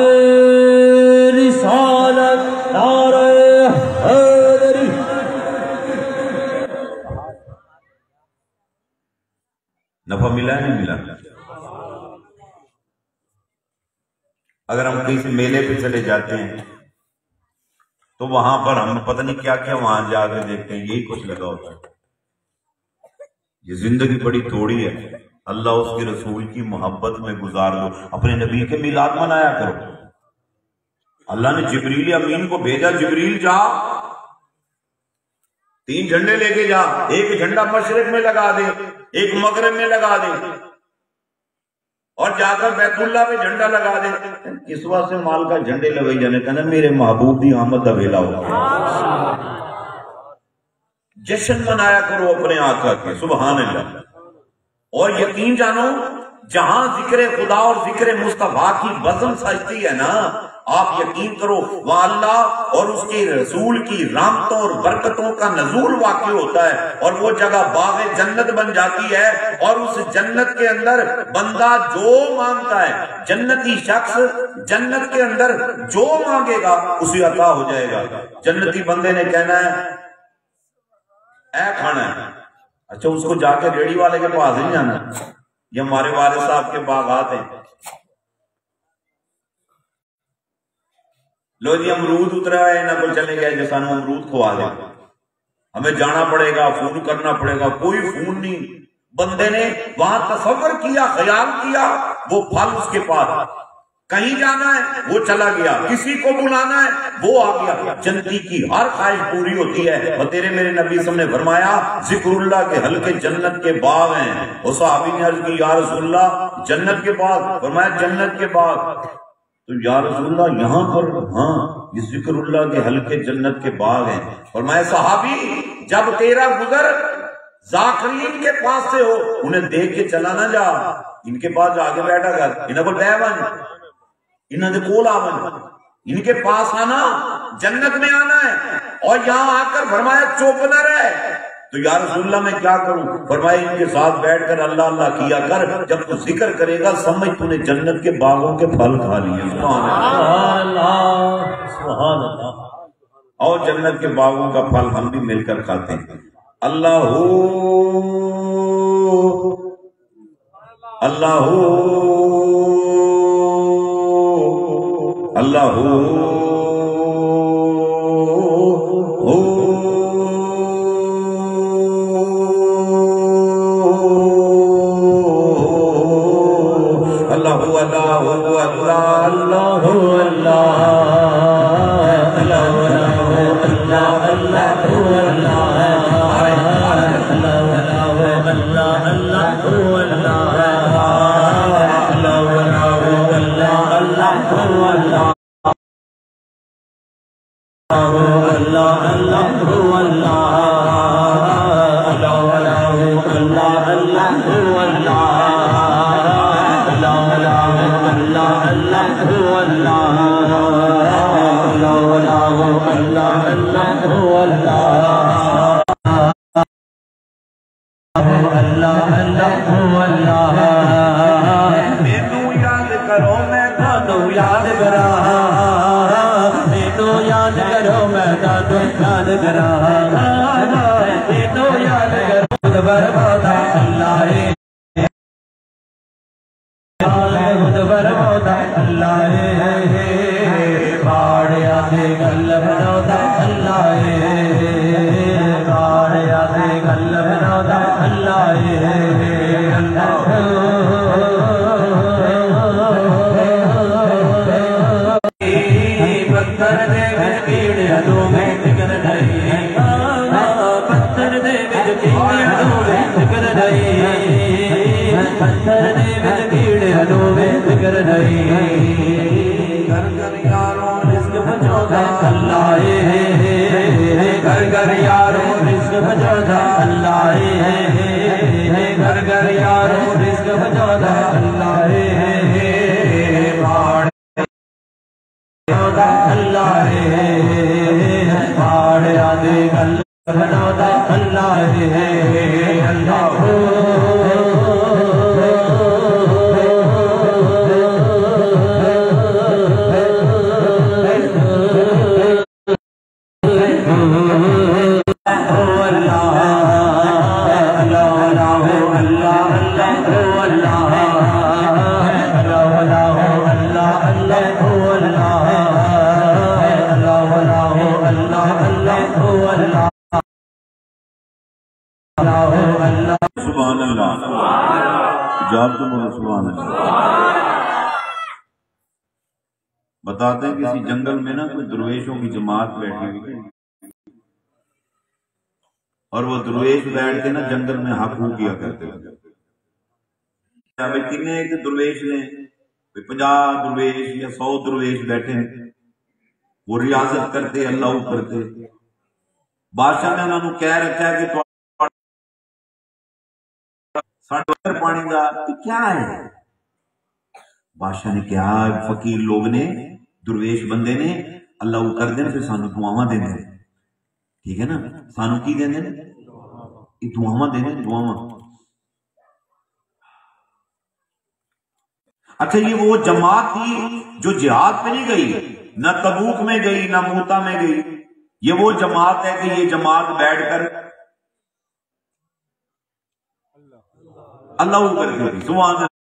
رسالت، نعرہ حیدری. نفع ملا نہیں ملا؟ اگر ہم کسی میلے پہ چلے جاتے ہیں تو وہاں پر ہم پتہ نہیں کیا کیا وہاں جا کے دیکھتے ہیں، یہی کچھ لگا ہوتا ہے. یہ زندگی بڑی تھوڑی ہے، اللہ اس کے رسول کی محبت میں گزار دو، اپنے نبی کے میلاد منایا کرو. اللہ نے جبریل امین کو بھیجا، جبریل جا 3 جھنڈے لے کے جا، ایک جھنڈا مشرق میں لگا دے، ایک مغرب میں لگا دے، اور جا کر بیت اللہ پہ جھنڈا لگا دے. اس واسطے سے مال کا جھنڈے لگائی جانے کہنا میرے محبوب دی آمد دا ویلا ہو. جشن منایا کرو اپنے آقا کے سبحان اللہ. اور یقین جانو جہاں ذکر خدا اور ذکر مصطفیٰ کی بزم سجتی ہے نا، آپ یقین کرو وہاں اللہ اور اس کے رسول کی رحمتوں اور برکتوں کا نزول واقع ہوتا ہے، اور وہ جگہ باغ جنت بن جاتی ہے، اور اس جنت کے اندر بندہ جو مانگتا ہے، جنتی شخص جنت کے اندر جو مانگے گا اسے عطا ہو جائے گا۔ جنتی بندے نے کہنا ہے اے کھانا ہے، اچھا اس کو جا کے ریڑھی والے کے پاس نہیں جانا، یہ ہمارے والد صاحب کے باغات ہیں، لو جی امرود اترا ہے نہ کوئی چلے گئے جو سانو امرود کھوا دے، ہمیں جانا پڑے گا، فون کرنا پڑے گا، کوئی فون نہیں۔ بندے نے وہاں تصور کیا، خیال کیا، وہ پھل اس کے پاس، کہیں جانا ہے وہ چلا گیا، کسی کو بلانا ہے وہ آ گیا۔ جنتی کی ہر خواہش پوری ہوتی ہے، اور تیرے میرے نبی صلی اللہ علیہ وسلم نے فرمایا ذکر اللہ کے حلقے جنت کے باغ ہیں۔ وہ صحابی نے عرض کی یا رسول اللہ جنت کے باغ؟ فرمایا جنت کے باغ۔ تو یا رسول اللہ یہاں پر؟ ہاں یہ ذکر اللہ کے حلقے جنت کے باغ ہیں۔ فرمایا صحابی جب تیرا گزر ذاکرین کے پاس سے ہو انہیں دیکھ کے چلا نہ جا، ان کے پاس جا کے بیٹھا کر، انہیں کو بہ بن، انہوں نے کول آون، ان کے پاس آنا، جنت میں آنا ہے، اور یہاں آ کر فرمایا چپ نہ رہے۔ تو یا رسول اللہ میں کیا کروں؟ فرمایا ان کے ساتھ بیٹھ کر اللہ اللہ کیا کر، جب تو ذکر کرے گا سمجھ تو نے جنت کے باغوں کے پھل کھا لیے۔ سبحان اللہ، سبحان اللہ۔ اور جنت کے باغوں کا پھل ہم بھی مل کر کھاتے ہیں۔ اللہ اللہ اللہ بتاتے ہیں کسی جنگل میں نا کوئی درویشوں کی جماعت بیٹھی ہوئی، اور وہ درویش بیٹھ کے نا جنگل میں حق ہو کیا کرتے ہیں۔ کتنے ایک درویش نے 50 درویش یا 100 درویش بیٹھے ہیں، وہ ریاضت کرتے اللہ کرتے۔ بادشاہ نے انہوں نے کہہ رکھا ہے کہ ساڑھے پانی کا کیا ہے؟ بادشاہ نے کہا فقیر لوگ نے درویش بندے نے اللہ وہ کر دیں پھر سانو دعاواں دے دیں، ٹھیک ہے نا، سانو کی دیں دیں یہ دعاواں دیں دیں، دعاواں۔ اچھا یہ وہ جماعت تھی جو جہاد پہ نہیں گئی، نہ تبوک میں گئی نہ موتا میں گئی، یہ وہ جماعت ہے کہ یہ جماعت بیٹھ کر اللہ وہ کرتی تھی۔ سبحان اللہ،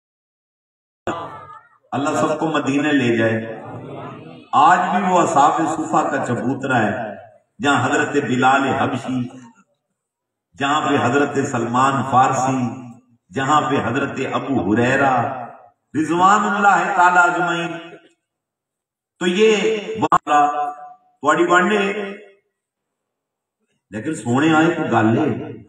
اللہ سب کو مدینے لے جائے۔ آج بھی وہ اصحاب صفا کا چبوترا ہے جہاں حضرت بلال حبشی، جہاں پہ حضرت سلمان فارسی، جہاں پہ حضرت ابو ہریرہ رضوان اللہ تعالی اجمعین، تو یہ وہاں تھوڑی بڑھنے لیکن سونے آئے تو گالے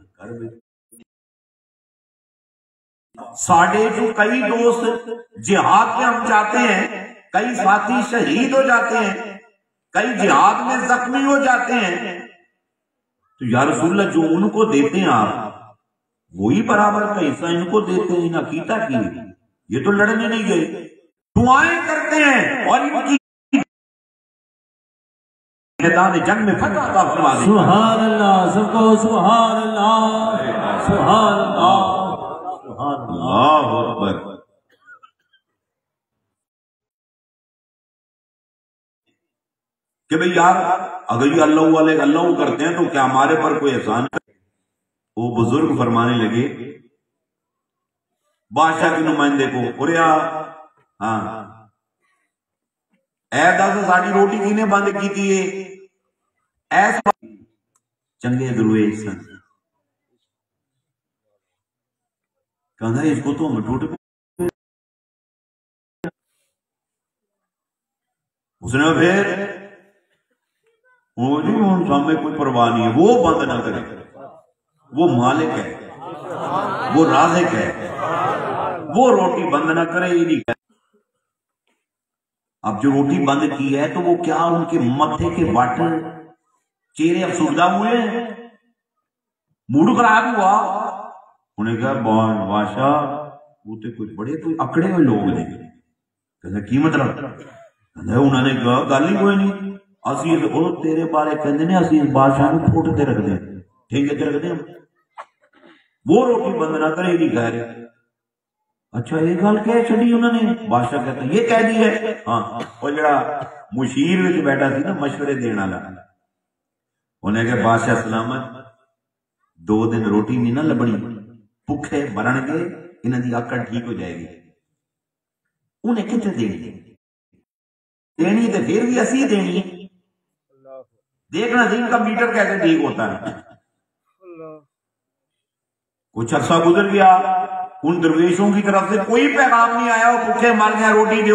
ساڑھے جو کئی دوست جہاد میں ہم جاتے ہیں، کئی ساتھی شہید ہو جاتے ہیں، کئی جہاد میں زخمی ہو جاتے ہیں، تو یا رسول اللہ جو ان کو دیتے ہیں آپ وہی برابر کا حصہ ان کو دیتے ہیں، نہ کیتا کی یہ تو لڑنے نہیں گئے، دعائیں کرتے ہیں اور ان کی میدان جنگ میں فتح عطا فرما دیں۔ سبحان اللہ، سب کو سبحان اللہ، سبحان اللہ، سبحان اللہ اکبر۔ کہ بھئی یار اگر یہ اللہ والے اللہ کرتے ہیں تو کیا ہمارے پر کوئی احسان ہے؟ وہ بزرگ فرمانے لگے بادشاہ کے نمائندے کو، اوریا ہاں اے دس ساڑی روٹی کینے بند کی تھی ایسا چنگے درویش سن، کہنا اس کو تو ہم ٹوٹ اس نے پھر وہ جی ان سامنے کوئی پرواہ نہیں ہے، وہ بند نہ کرے، وہ مالک ہے، وہ رازق ہے، وہ روٹی بند نہ کرے، یہ نہیں کہ اب جو روٹی بند کی ہے تو وہ کیا ان کے متھے کے واٹر چہرے افسردہ ہوئے ہیں، موڈ خراب ہوا، انہیں کہا بادشاہ وہ تو کچھ بڑے کوئی اکڑے ہوئے لوگ نے، کہتے کی مطلب؟ انہوں نے کہا گل ہی کوئی نہیں، اسی وہ تیرے بارے کہندے نے اسی بادشاہ کو پھوٹ تے رکھ دیں، ٹھیکے تے رکھ دیں، وہ روٹی بند نہ کرے نہیں کہہ رہے۔ اچھا یہ گل کہہ چڑی انہوں نے؟ بادشاہ کہتا یہ کہہ دی ہے، ہاں وہ جڑا مشیر وچ بیٹھا سی نا مشورے دین والا، انہیں کہ بادشاہ سلامت 2 دن روٹی نہیں نہ لبنی، بھوکے مرن گے، انہاں دی آکڑ ٹھیک ہو جائے گی، انہیں کتنے دینی دینی تو پھر بھی اسی دینی، دیکھنا دین کا میٹر کیسے ٹھیک ہوتا ہے۔ کچھ عرصہ گزر گیا، ان درویشوں کی طرف سے کوئی پیغام نہیں آیا، وہ بھوکے مر گیا، روٹی دیو،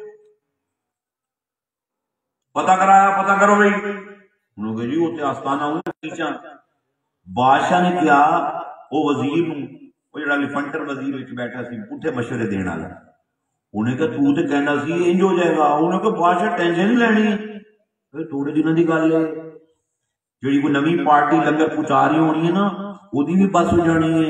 پتہ کرایا، پتہ کرو بھائی، انہوں نے کہا جی وہ آستانہ ہوں نیچا۔ بادشاہ نے کیا وہ وزیر وہ جڑا لفنٹر وزیر وچ بیٹھا سی پٹھے مشورے دینا والا، انہیں کہا تو تے کہنا سی انج ہو جائے گا، انہیں کہا بادشاہ ٹینشن نہیں لینی، تھوڑے دنوں دی گل ہے، جڑی کوئی نویں پارٹی لنگر پہنچا رہی ہونی ہے نا وہ بھی بس ہو جانی ہے۔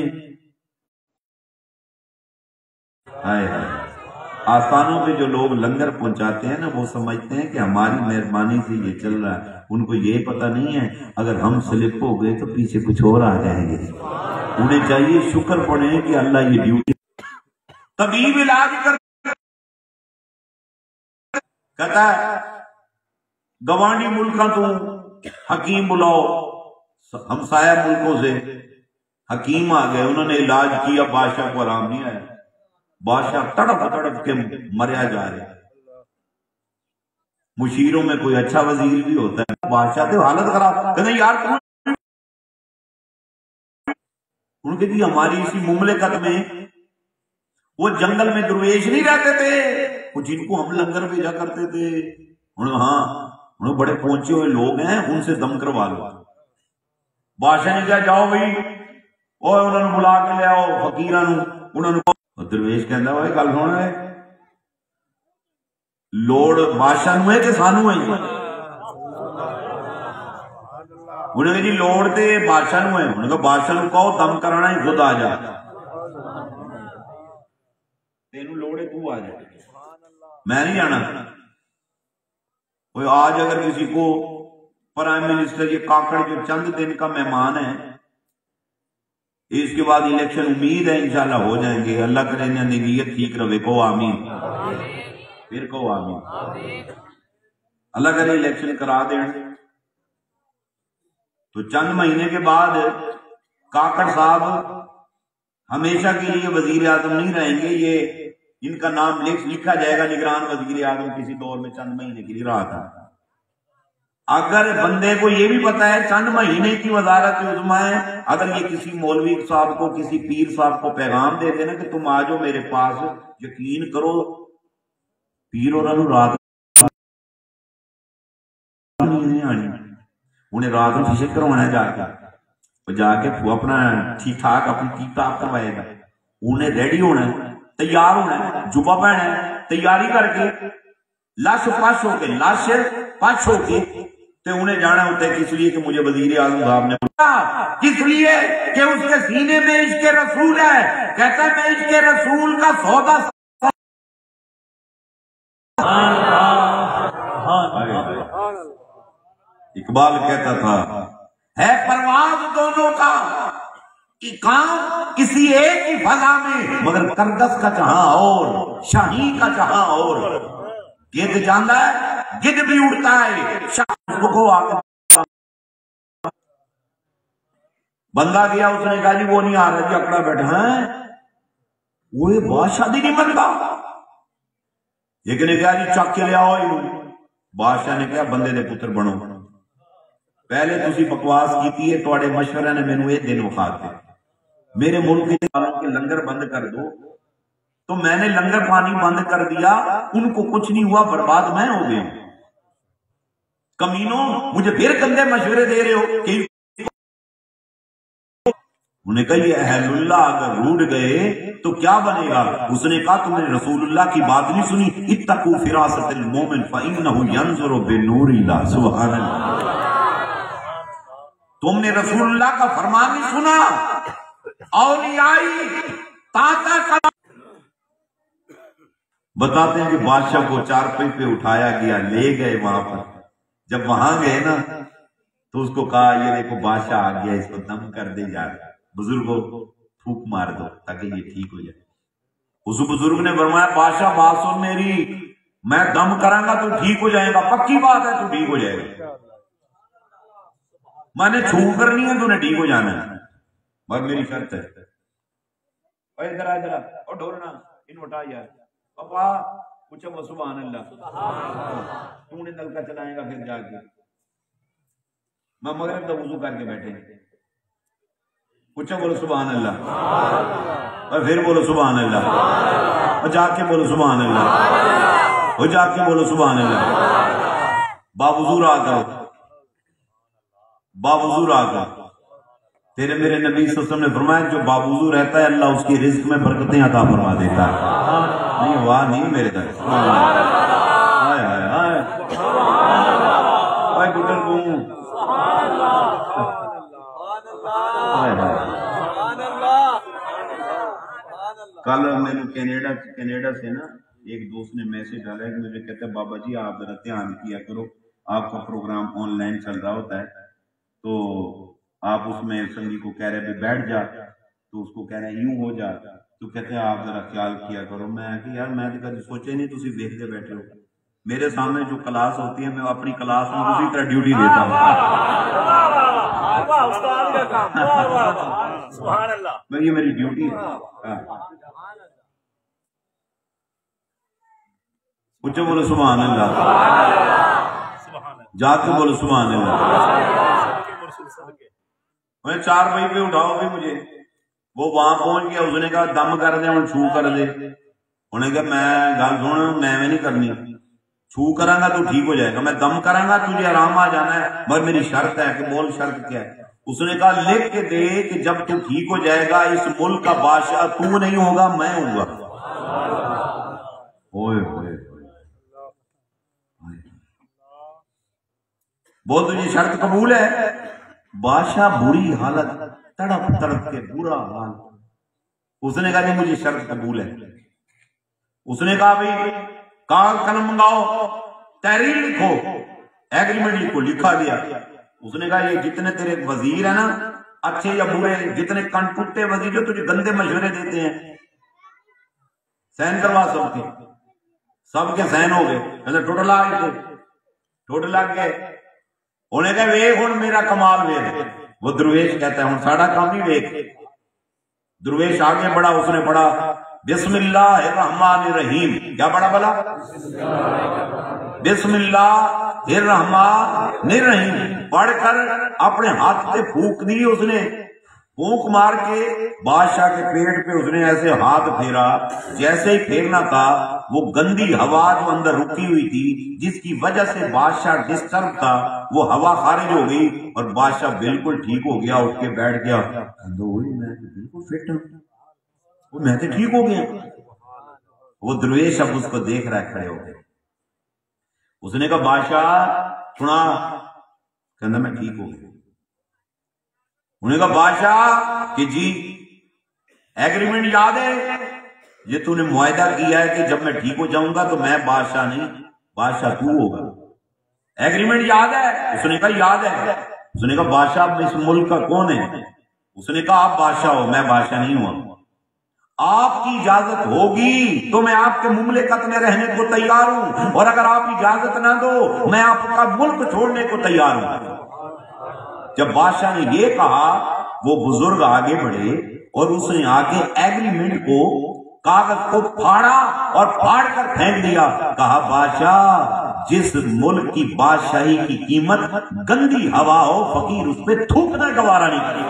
آستانوں پہ جو لوگ لنگر پہنچاتے ہیں نا وہ سمجھتے ہیں کہ ہماری مہربانی سے یہ چل رہا ہے، ان کو یہ پتہ نہیں ہے اگر ہم سلپ ہو گئے تو پیچھے کچھ اور آ جائیں گے، انہیں چاہیے شکر پڑھیں کہ اللہ یہ ڈیوٹی طبیب علاج کر کہتا ہے گوانڈی ملکاں تو حکیم بلاؤ، ہمسایہ ملکوں سے حکیم آ گئے، انہوں نے علاج کیا، بادشاہ کو آرام نہیں آیا، بادشاہ تڑپ تڑپ کے مریا جا رہے۔ مشیروں میں کوئی اچھا وزیر بھی ہوتا ہے، بادشاہ تو حالت خراب، کہتے ہیں یار ان کے جی ہماری اسی مملکت میں وہ جنگل میں درویش نہیں رہتے تھے وہ جن کو ہم لنگر بھیجا کرتے تھے، ہاں انہوں بڑے پہنچے ہوئے لوگ ہیں ان سے دم کروا لو۔ بادشاہ نے کہا جاؤ بھائی، اور انہوں نے بلا کے لے آؤ فقیران، انہوں نے درویش کہندا ہوئے گل سن ہے لوڑ بادشاہ نو ہے کہ سانو ہے؟ انہوں نے جی لوڑ تے بادشاہ نو ہے، انہوں نے کہا بادشاہ نو کہو دم کرانا ہی خود آ جا، تینوں لوڑ ہے تو آ جا، میں نہیں آنا۔ کوئی آج اگر کسی کو پرائم منسٹر یہ کاکڑ جو چند دن کا مہمان ہے، اس کے بعد الیکشن امید ہے انشاءاللہ ہو جائیں گے، اللہ کرے نیت ٹھیک رہے، کو آمین، پھر کو آمین، اللہ کرے الیکشن کرا دیں تو چند مہینے کے بعد کاکڑ صاحب ہمیشہ کے لیے وزیر اعظم نہیں رہیں گے، یہ ان کا نام لکھا جائے گا نگران وزیر اعظم کسی دور میں چند مہینے کے لیے رہا تھا۔ اگر بندے کو یہ بھی پتا ہے چند مہینے کی وزارت عظمیٰ ہے، اگر یہ کسی مولوی صاحب کو کسی پیر صاحب کو پیغام دے دینا کہ تم آ جاؤ میرے پاس، یقین کرو پیر اور رات نہیں آنی، انہیں رات میں فشک کروانا جا کے اپنا ٹھیک ٹھاک اپنی ٹھیک ٹھاک کروائے گا، انہیں ریڈی ہونا ہے، تیار ہونا ہے، جبہ پہنا ہے، تیاری کر کے لاش پش ہو کے تے انہیں جانا ہوتا ہے، کس لیے کہ مجھے وزیر اعظم صاحب نے کس لیے کہ اس کے سینے میں عشق رسول ہے، کہتا ہے میں عشق رسول کا سودا اقبال کہتا تھا ہے پرواز دونوں کا کام کسی ایک ہی فضا میں، مگر کردس کا جہاں اور شاہی کا جہاں اور، گد جاندہ ہے گد بھی اڑتا ہے شاہ کو آگے بندہ گیا، اس نے کہا جی وہ نہیں آ رہا جی، اکڑا بیٹھا ہے وہ بادشاہ دی نہیں بنتا، ایک نے کہا جی چک کے لے آؤ، بادشاہ نے کہا بندے دے پتر بنو، پہلے تسی بکواس کی ہے، تواڈے مشورے نے مینوں یہ دن وکھاتے، میرے ملک کے لنگر بند کر دو، تو میں نے لنگر پانی بند کر دیا، ان کو کچھ نہیں ہوا، برباد میں ہو گیا، کمینوں مجھے پھر گندے مشورے دے رہے ہو کہ انہیں کہا یہ اہل اللہ اگر روٹ گئے تو کیا بنے گا، اس نے کہا تم نے رسول اللہ کی بات نہیں سنی، اتقوا فراست المومن فإنہ ینظر بنور اللہ، سبحان اللہ، تم نے رسول اللہ کا فرمان نہیں سنا، اولیائی تاتا کا بتاتے ہیں کہ بادشاہ کو چارپائی پہ اٹھایا گیا، لے گئے وہاں پر، جب وہاں گئے نا تو اس کو کہا یہ دیکھو بادشاہ آ گیا، اس کو دم کر دے جا رہا، بزرگوں پھوک مار دو تاکہ یہ ٹھیک ہو جائے، اس بزرگ نے فرمایا بادشاہ بات سن میری، میں دم کراں گا تو ٹھیک ہو جائے گا، پکی بات ہے تو ٹھیک ہو جائے گا، میں نے چھو کرنی ہے تو نے ٹھیک ہو جانا ہے، مگر میری شرط ہے، اوہ ادھر اور ڈھولنا ان وٹا یار پاپا پوچھا وہ سبحان اللہ، تو نے نلکا چلائے گا پھر جا کے، میں مغرب تو وضو کر کے بیٹھے، پوچھا بولو سبحان اللہ، اور پھر بولو سبحان اللہ، اور جا کے بولو سبحان اللہ، اور جا کے بولو سبحان اللہ، باوضو رہا کرو، باوضو رہا کرو، تیرے میرے نبی صلی اللہ علیہ وسلم نے فرمایا جو باوضو رہتا ہے اللہ اس کی رزق میں برکتیں عطا فرما دیتا ہے، نہیں واہ نہیں میرے در، آئے آئے آئے آئے گٹر گوں، کل میں نے کینیڈا سے نا ایک دوست نے میسج ڈالا ہے کہ مجھے کہتا ہے بابا جی آپ ذرا دھیان کیا کرو، آپ کا پروگرام آن لائن چل رہا ہوتا ہے تو آپ اس میں سنگی کو کہہ رہے بیٹھ جا، تو اس کو کہہ رہے یوں ہو جا، تو کہتے ہیں آپ ذرا خیال کیا کرو، میں کہ یار میں تو کبھی سوچے نہیں تسی دیکھتے بیٹھے ہو، میرے سامنے جو کلاس ہوتی ہے میں اپنی کلاس میں اسی طرح ڈیوٹی دیتا ہوں، یہ میری ڈیوٹی ہے، پوچھو بولو سبحان اللہ، جا کے بولو سبحان اللہ، میں 4 بجے پہ اٹھاؤ بھی مجھے، وہ وہاں پہنچ گیا، اس نے کہا دم کر دے اور چھو کر دے، انہیں کہا میں گل سن میں نہیں کرنی، چھو کروں گا تو ٹھیک ہو جائے گا، میں دم کروں گا تجھے آرام آ جانا ہے، مگر میری شرط ہے کہ بول شرط کیا ہے، اس نے کہا لکھ کے دے کہ جب تو ٹھیک ہو جائے گا اس ملک کا بادشاہ تو نہیں ہوگا میں ہوں گا، اوئے ہوئے بول تجھے شرط قبول ہے، بادشاہ بری حالت تڑپ تڑپ کے برا حال، اس نے کہا کہ مجھے شرط قبول ہے، اس نے کہا بھائی کاغذ قلم منگاؤ تحریر لکھو، ایگریمنٹ کو لکھا گیا. اس نے کہا یہ جتنے تیرے وزیر ہیں نا اچھے یا برے, جتنے کنٹوٹے وزیر جو تجھے گندے مشورے دیتے ہیں, سائن کروا سب کے سائن ہو گئے. ٹوٹ لگ گئے. انہیں کہا ویخ ہوں میرا کمال ویخ. وہ درویش کہتا ہے ہوں ساڑا کام ہی ویخ. درویش آگے بڑھا, اس نے پڑھا بسم اللہ الرحمن الرحیم. کیا پڑھا بلا؟ بسم اللہ الرحمن الرحیم پڑھ کر اپنے ہاتھ سے پھونک دی. اس نے پھونک مار کے بادشاہ کے پیٹ پہ اس نے ایسے ہاتھ پھیرا. جیسے ہی پھیرنا تھا وہ گندی ہوا جو اندر رکی ہوئی تھی جس کی وجہ سے بادشاہ ڈسٹرب تھا وہ ہوا خارج ہو گئی اور بادشاہ بالکل ٹھیک ہو گیا. اٹھ کے بیٹھ گیا. میں بالکل فٹ ہوں, میں تو ٹھیک ہو گیا. وہ درویش اب اس کو دیکھ رہا ہے کھڑے ہو گئے. اس نے کہا بادشاہ سنا. کہنا میں ٹھیک ہو گیا. انہوں نے کہا بادشاہ کہ جی ایگریمنٹ یاد ہے یہ تو نے معاہدہ کیا ہے کہ جب میں ٹھیک ہو جاؤں گا تو میں بادشاہ نہیں بادشاہ تو ہوگا. ایگریمنٹ یاد ہے؟ اس نے کہا یاد ہے. اس نے کہا بادشاہ اس ملک کا کون ہے؟ اس نے کہا آپ بادشاہ ہو, میں بادشاہ نہیں ہوں. آپ کی اجازت ہوگی تو میں آپ کے مملکت میں رہنے کو تیار ہوں, اور اگر آپ اجازت نہ دو میں آپ کا ملک چھوڑنے کو تیار ہوں. جب بادشاہ نے یہ کہا وہ بزرگ آگے بڑھے اور اس نے آگے ایگریمنٹ کو کاغذ کو پھاڑا اور پھاڑ کر پھینک دیا. کہا بادشاہ جس ملک کی بادشاہی کی قیمت گندی ہوا ہو فقیر اس پہ تھوکنا گوارا نہیں کرے.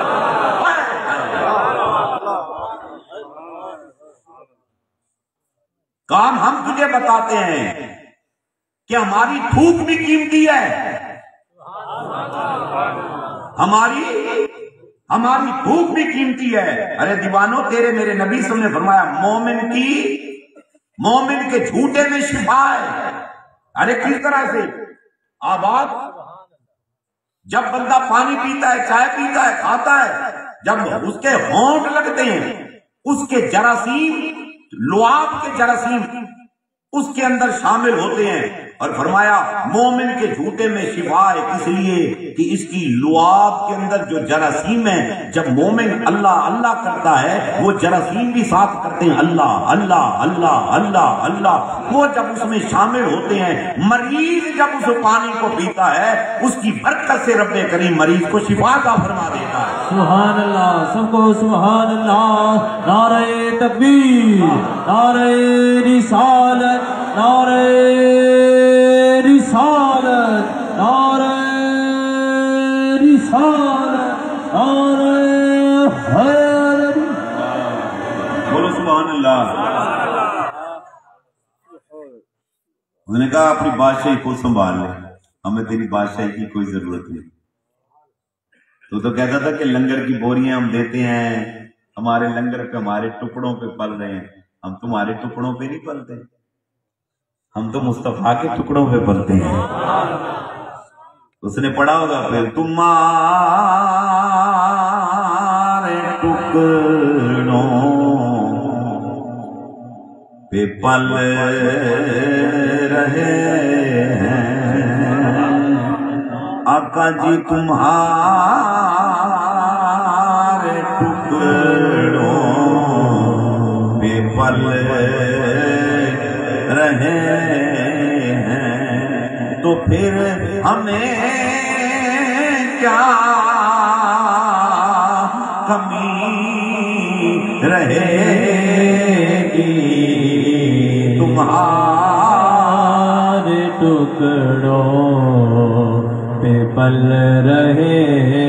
کام ہم تجھے بتاتے ہیں کہ ہماری تھوک بھی قیمتی ہے, ہماری تھوک بھی قیمتی ہے. ارے دیوانو تیرے میرے نبی صلی اللہ علیہ وسلم نے فرمایا مومن کے جھوٹے میں شفا ہے. ارے کس طرح سے آباد جب بندہ پانی پیتا ہے, چائے پیتا ہے, کھاتا ہے, جب اس کے ہونٹ لگتے ہیں اس کے جراثیم لعاب کے جراثیم اس کے اندر شامل ہوتے ہیں. اور فرمایا مومن کے جھوٹے میں شفا ہے اس لیے کہ اس کی لعاب کے اندر جو جراثیم ہے جب مومن اللہ اللہ کرتا ہے وہ جراثیم بھی ساتھ کرتے ہیں اللہ اللہ اللہ اللہ اللہ. وہ جب اس میں شامل ہوتے ہیں مریض جب اس پانی کو پیتا ہے اس کی برکت سے رب کریم مریض کو شفا کا فرما دیتا ہے. سبحان اللہ, سب کو سبحان اللہ. نعرہ تکبیر, نعرہ رسالت, نعرہ رسالت, نعرہ رسالت, نعرہ حیدر. بولو سبحان اللہ. انہوں نے کہا اپنی بادشاہی کو سنبھال لے, ہمیں تیری بادشاہی کی کوئی ضرورت نہیں. تو کہتا تھا کہ لنگر کی بوریاں ہم دیتے ہیں, ہمارے لنگر پہ ہمارے ٹکڑوں پہ پل رہے ہیں. ہم تمہارے ٹکڑوں پہ نہیں پلتے, ہم تو مصطفیٰ کے ٹکڑوں پہ پلتے ہیں. اس نے پڑھا ہوگا پھر تمہارے ٹکڑوں پہ پل رہے ہیں آقا جی تمہارے ٹکڑوں پہ پل رہے ہیں تو پھر ہمیں کیا کمی رہے گی تمہارے ٹکڑوں پہ پل رہے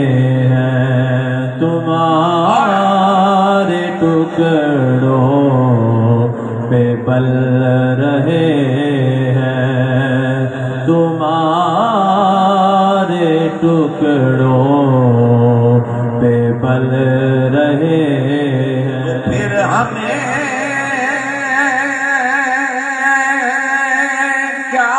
ہیں تمہارے ٹکڑوں پہ پل رہے ہیں تمہارے ٹکڑوں پہ پل رہے ہیں پھر ہمیں کیا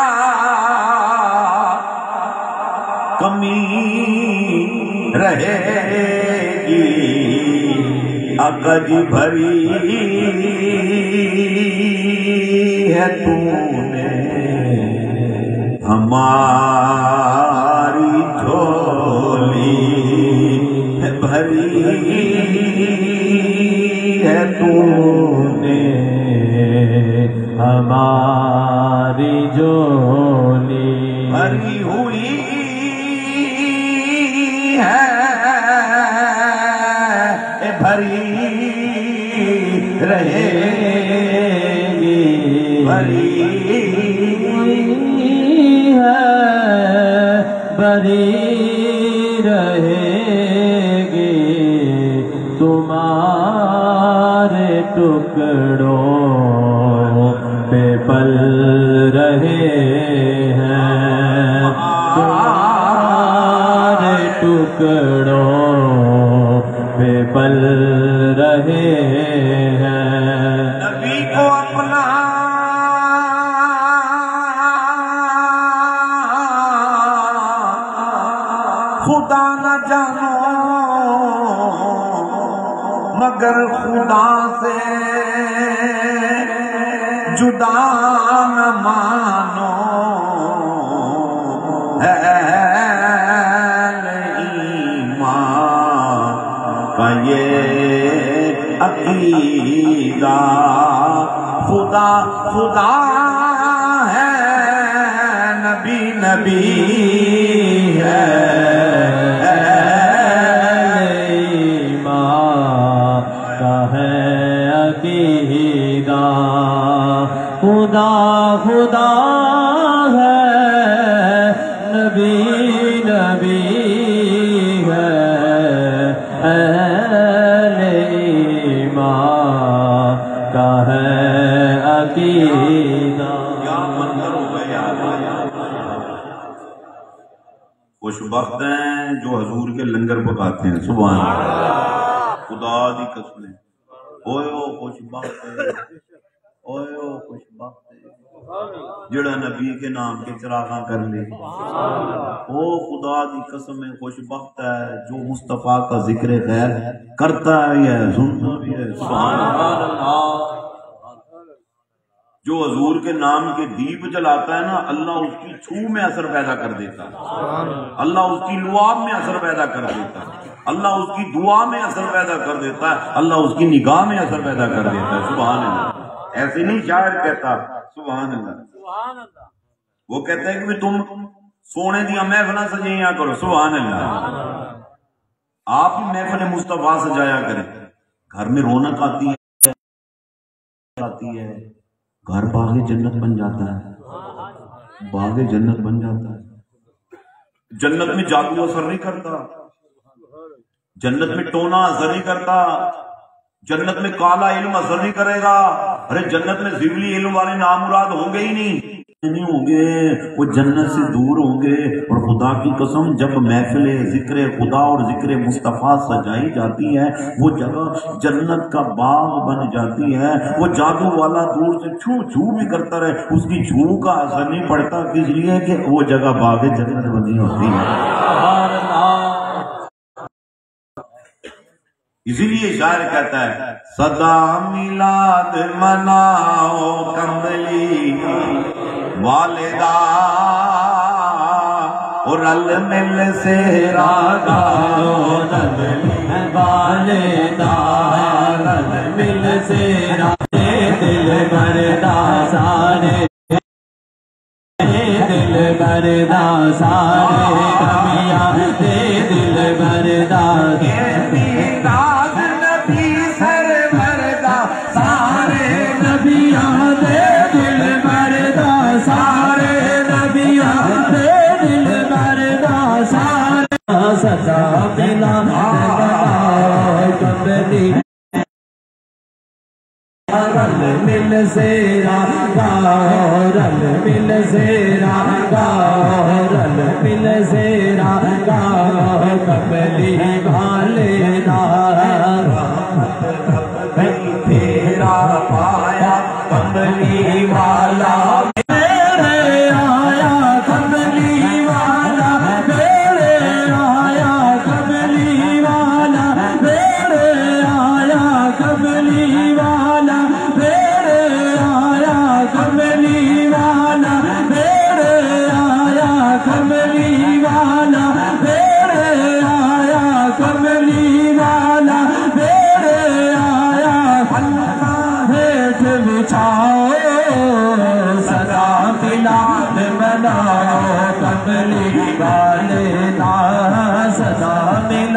کمی رہے گی اکج بھری ہے تو نے ہماری جھولی بھری ہے تو نے، ہماری جھولی بھری ہوئی ہے، بھری رہے گی، بھری ہے، بھری رہے گی، تمہارے ٹکڑوں پہ پل رہے ہیں، تمہارے ٹکڑوں پہ پل رہے ہیں۔ نبی کو اپنا خدا نہ جانو، مگر خدا سے جدا نہ مانو، اہل ایمان کا یہ عقیدہ، خدا خدا ہے، نبی نبی ہے، خدا خدا ہے، نبی نبی ہے، اہل ایمان کا ہے عقیدہ۔ کیا منظر ہو گیا! خوش بخت ہیں جو حضور کے لنگر پکاتے ہیں، سبحان اللہ، خدا دی قسم، اوئے او خوش بخت ہے، اوئے او خوش بخت ہے جڑا نبی کے نام کے چراغاں کر لے، او خدا دی قسم ہے، خوش بخت ہے جو مصطفیٰ کا ذکر خیر کرتا ہے، سنتا بھی ہے، سبحان اللہ، جو حضور کے نام کے دیپ جلاتا ہے نا، اللہ اس کی چھو میں اثر پیدا کر دیتا ہے، اللہ اس کی لعاب میں اثر پیدا کر دیتا ہے، اللہ اس کی دعا میں اثر پیدا کر دیتا ہے، اللہ اس کی نگاہ میں اثر پیدا کر دیتا ہے، سبحان اللہ۔ ایسے نہیں شاعر کہتا، سبحان اللہ، وہ کہتا ہے کہ تم سونے دیا محفل سجائیا کرو، سبحان اللہ، آپ ہی محفل مصطفیٰ سجایا کریں، گھر میں رونق آتی ہے، گھر باغ جنت بن جاتا ہے، باغ جنت بن جاتا ہے، جنت میں جادو اثر نہیں کرتا، جنت میں ٹونا اثر نہیں کرتا، جنت میں کالا علم اثر نہیں کرے گا، ارے جنت میں ذیلی علم والے نامراد ہوں گے ہی نہیں ہوں گے، وہ جنت سے دور ہوں گے۔ اور خدا کی قسم جب محفل ذکر خدا اور ذکر مصطفیٰ سجائی جاتی ہے، وہ جگہ جنت کا باغ بن جاتی ہے، وہ جادو والا دور سے چھو چھو بھی کرتا رہے، اس کی چھو کا اثر نہیں پڑتا، اس لیے کہ وہ جگہ باغ جنت بنی ہوتی ہے۔ اسی لیے شاعر کہتا ہے صدا میلاد مناؤ کملی والدہ، اور رل سے راگاؤ والدہ، رل سے دل بردہ سارے، دل بردہ سارے کمیاں دے، دل بردہ سدا ملا کملی، رل مل سے راگاؤ، رل مل سے راگاؤ، رل مل سے راگاؤ کملی والدہ، تیرا پایا کملی والا،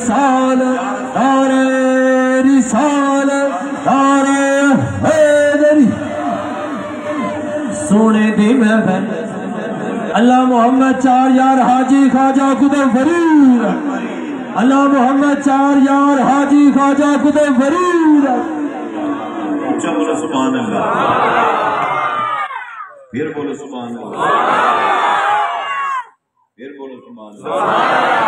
رسالت نعرہ رسالت نعرہ حیدری سونے دی محفل اللہ محمد چار یار حاجی خواجہ قطب فرید اللہ محمد چار یار حاجی خواجہ قطب فرید اچھا بولو سبحان اللہ پھر بولو سبحان اللہ پھر بولو سبحان اللہ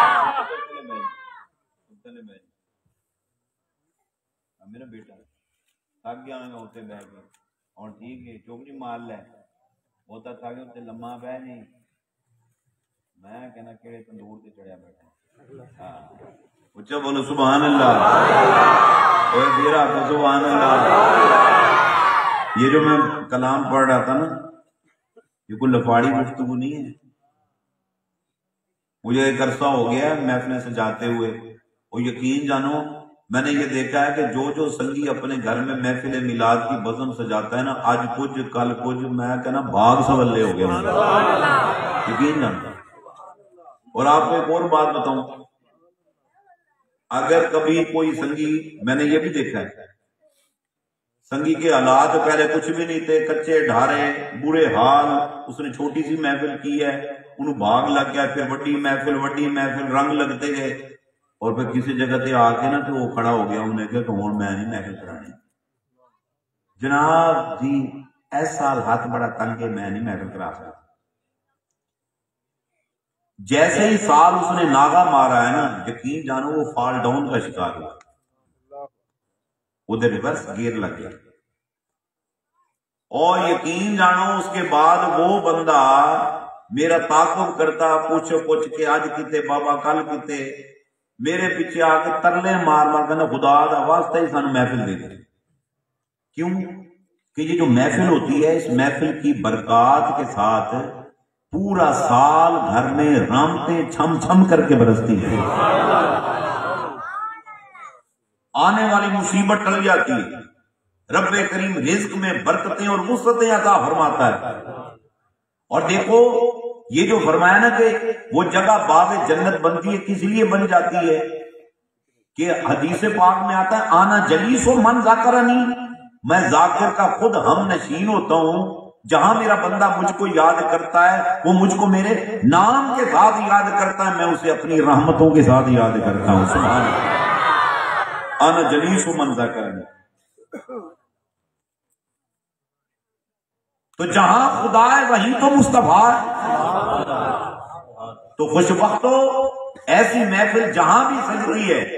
میرا بیٹا تھک گیا میں اتنے بہ گیا اور ٹھیک ہے چوکری مار لے ہوتا تھا کہ اتنے لمحہ بہ نہیں میں کہنا کہڑے تندور سے چڑھیا بیٹھا اچھا بولو سبحان اللہ اور دیرا کو سبحان اللہ یہ جو میں کلام پڑھ رہا تھا نا یہ کوئی لفاڑی گفتگو نہیں ہے مجھے ایک عرصہ ہو گیا محفلیں سجاتے ہوئے اور یقین جانو میں نے یہ دیکھا ہے کہ جو سنگی اپنے گھر میں محفل میلاد کی بزم سجاتا ہے نا آج کچھ کل کچھ میں کہنا بھاگ سولے ہو گیا یقین جانتا اور آپ کو ایک اور بات بتاؤں اگر کبھی کوئی سنگی میں نے یہ بھی دیکھا ہے سنگی کے حالات پہلے کچھ بھی نہیں تھے کچے ڈھارے برے حال اس نے چھوٹی سی محفل کی ہے انہوں بھاگ لگ گیا پھر وڈی محفل رنگ لگتے گئے اور پھر کسی جگہ تے آ کے نا تو وہ کھڑا ہو گیا انہوں نے کہا کہ ہوں میں نہیں محفل کرانی جناب جی ایسا ہاتھ بڑا تنگ ہے میں نہیں محفل کرا سکتا جیسے ہی سال اس نے ناغا مارا ہے نا یقین جانو وہ فال ڈاؤن کا شکار ہوا ادھر ریورس گیئر لگ گیا اور یقین جانو اس کے بعد وہ بندہ میرا تعاقب کرتا پوچھ کے آج کتے بابا کل کتے میرے پیچھے آ کے ترلے مار کہنا خدا دا واسطہ ہی سانو محفل دے دے کیوں کہ یہ جو محفل ہوتی ہے اس محفل کی برکات کے ساتھ پورا سال گھر میں رحمتیں چھم چھم کر کے برستی ہے آنے والی مصیبت ٹل جاتی ہے رب کریم رزق میں برکتیں اور وسعتیں عطا فرماتا ہے اور دیکھو یہ جو فرمایا نا کہ وہ جگہ باب جنت بنتی ہے کس لیے بن جاتی ہے کہ حدیث پاک میں آتا ہے آنا جلیس و من ذاکرنی میں ذاکر کا خود ہم نشین ہوتا ہوں جہاں میرا بندہ مجھ کو یاد کرتا ہے وہ مجھ کو میرے نام کے ساتھ یاد کرتا ہے میں اسے اپنی رحمتوں کے ساتھ یاد کرتا ہوں سبحان اللہ آنا جلیس و من ذاکرنی تو جہاں خدا ہے وہیں تو مصطفیٰ ہے تو خوش بختو ایسی محفل جہاں بھی سجتی ہے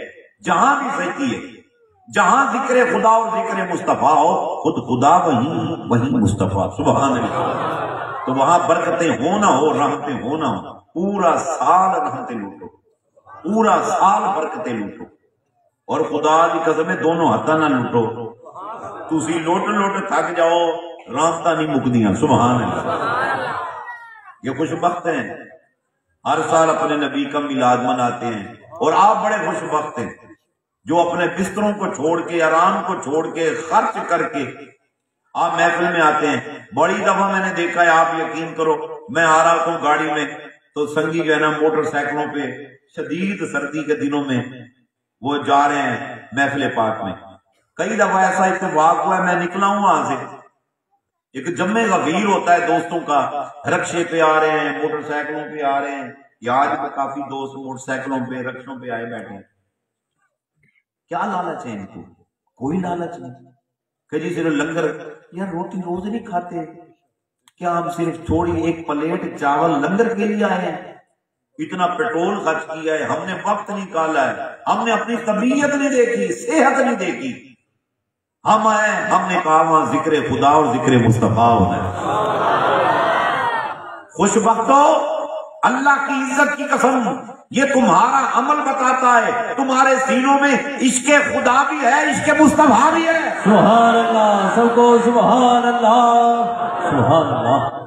جہاں ذکر خدا اور ذکر مصطفیٰ ہو خود خدا وہیں مصطفیٰ سبحان اللہ تو وہاں برکتیں ہو نہ ہو رحمتیں ہو نہ ہو پورا سال رحمتیں لوٹو پورا سال برکتیں لوٹو اور خدا کی قسم دونوں ہاتھاں نہ لوٹو تسی لوٹ تھک جاؤ رابطہ نہیں مکدیاں سبحان اللہ یہ خوش بخت ہیں ہر سال اپنے نبی کا میلاد مناتے ہیں اور آپ بڑے خوش بخت ہیں جو اپنے بستروں کو چھوڑ کے آرام کو چھوڑ کے خرچ کر کے آپ محفل میں آتے ہیں بڑی دفعہ میں نے دیکھا ہے آپ یقین کرو میں آ رہا ہوں گاڑی میں تو سنگی جو ہے نا موٹر سائیکلوں پہ شدید سردی کے دنوں میں وہ جا رہے ہیں محفل پاک میں کئی دفعہ ایسا اتفاق ہوا ہے میں نکلا ہوں وہاں سے ایک جمع غفیر ہوتا ہے دوستوں کا رکشے پہ آ رہے ہیں موٹر سائیکلوں پہ آ رہے ہیں یا آج بھی کافی دوست موٹر سائیکلوں پہ رکشوں پہ آئے بیٹھے ہیں کیا لالچ ہے ان کو کوئی لالچ نہیں کہ جی صرف لنگر یار روٹی روز نہیں کھاتے کیا ہم صرف تھوڑی ایک پلیٹ چاول لنگر کے لیے آئے ہیں اتنا پیٹرول خرچ کیا ہے ہم نے وقت نکالا ہے ہم نے اپنی طبیعت نہیں دیکھی صحت نہیں دیکھی ہم آئے ہم نے کہا وہاں ذکر خدا اور ذکر مصطفیٰ ہونا ہے خوش بختو اللہ کی عزت کی قسم یہ تمہارا عمل بتاتا ہے تمہارے سینوں میں عشق خدا بھی ہے عشق مصطفیٰ بھی ہے سبحان اللہ سب کو سبحان اللہ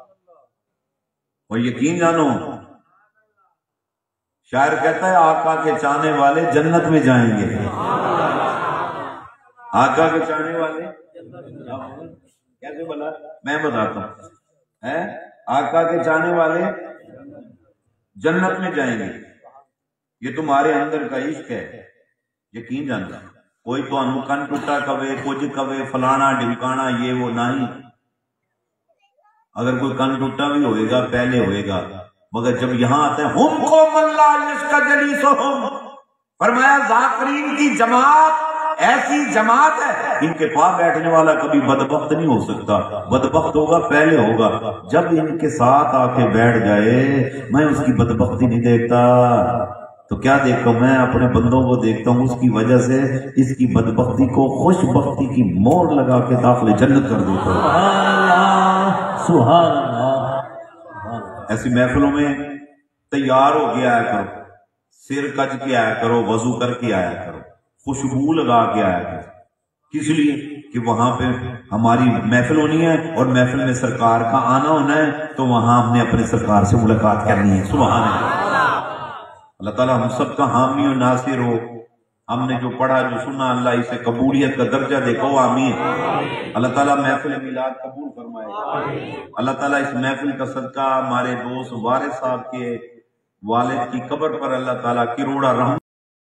اور یقین جانو شاعر کہتا ہے آقا کے چاہنے والے جنت میں جائیں گے آقا کے چاہنے والے کیسے بولا میں بتاتا ہوں آقا کے چاہنے والے جنت میں جائیں گے یہ تمہارے اندر کا عشق ہے، یقین جانتا۔ کوئی تو انو کن ٹوٹا کبے، کچھ کبے، فلانا ڈمکانا، یہ وہ نہیں۔ اگر کوئی کن ٹوٹا بھی ہوئے گا پہلے ہوئے گا، مگر جب یہاں آتے ہیں ہم قوم لا یشق جلیسہم، فرمایا ذاکرین کی جماعت ایسی جماعت ہے ان کے پاس بیٹھنے والا کبھی بدبخت نہیں ہو سکتا، بدبخت ہوگا پہلے ہوگا، جب ان کے ساتھ آ کے بیٹھ جائے میں اس کی بدبختی نہیں دیکھتا، تو کیا دیکھتا ہوں؟ میں اپنے بندوں کو دیکھتا ہوں، اس کی وجہ سے اس کی بدبختی کو خوش بختی کی مور لگا کے داخل جنت کر دیتا ہوں۔ سبحان اللہ۔ ایسی محفلوں میں تیار ہو کے آیا کرو، سر کج کے آیا کرو، وضو کر کے آیا کرو، خوشبو لگا کے آیا کرو۔ کس لیے؟ کہ وہاں پہ ہماری محفل ہونی ہے اور محفل میں سرکار کا آنا ہونا ہے، تو وہاں ہم نے اپنے سرکار سے ملاقات کرنی ہے۔ سبحان اللہ۔ اللہ تعالیٰ ہم سب کا حامی و ناصر ہو۔ ہم نے جو پڑھا جو سنا اللہ اسے قبولیت کا درجہ دیکھو، آمین۔ اللہ تعالیٰ محفل میلاد قبول فرمائے۔ اللہ تعالیٰ اس محفل کا صدقہ ہمارے دوست وارث صاحب کے والد کی قبر پر اللہ تعالیٰ کروڑا رحمت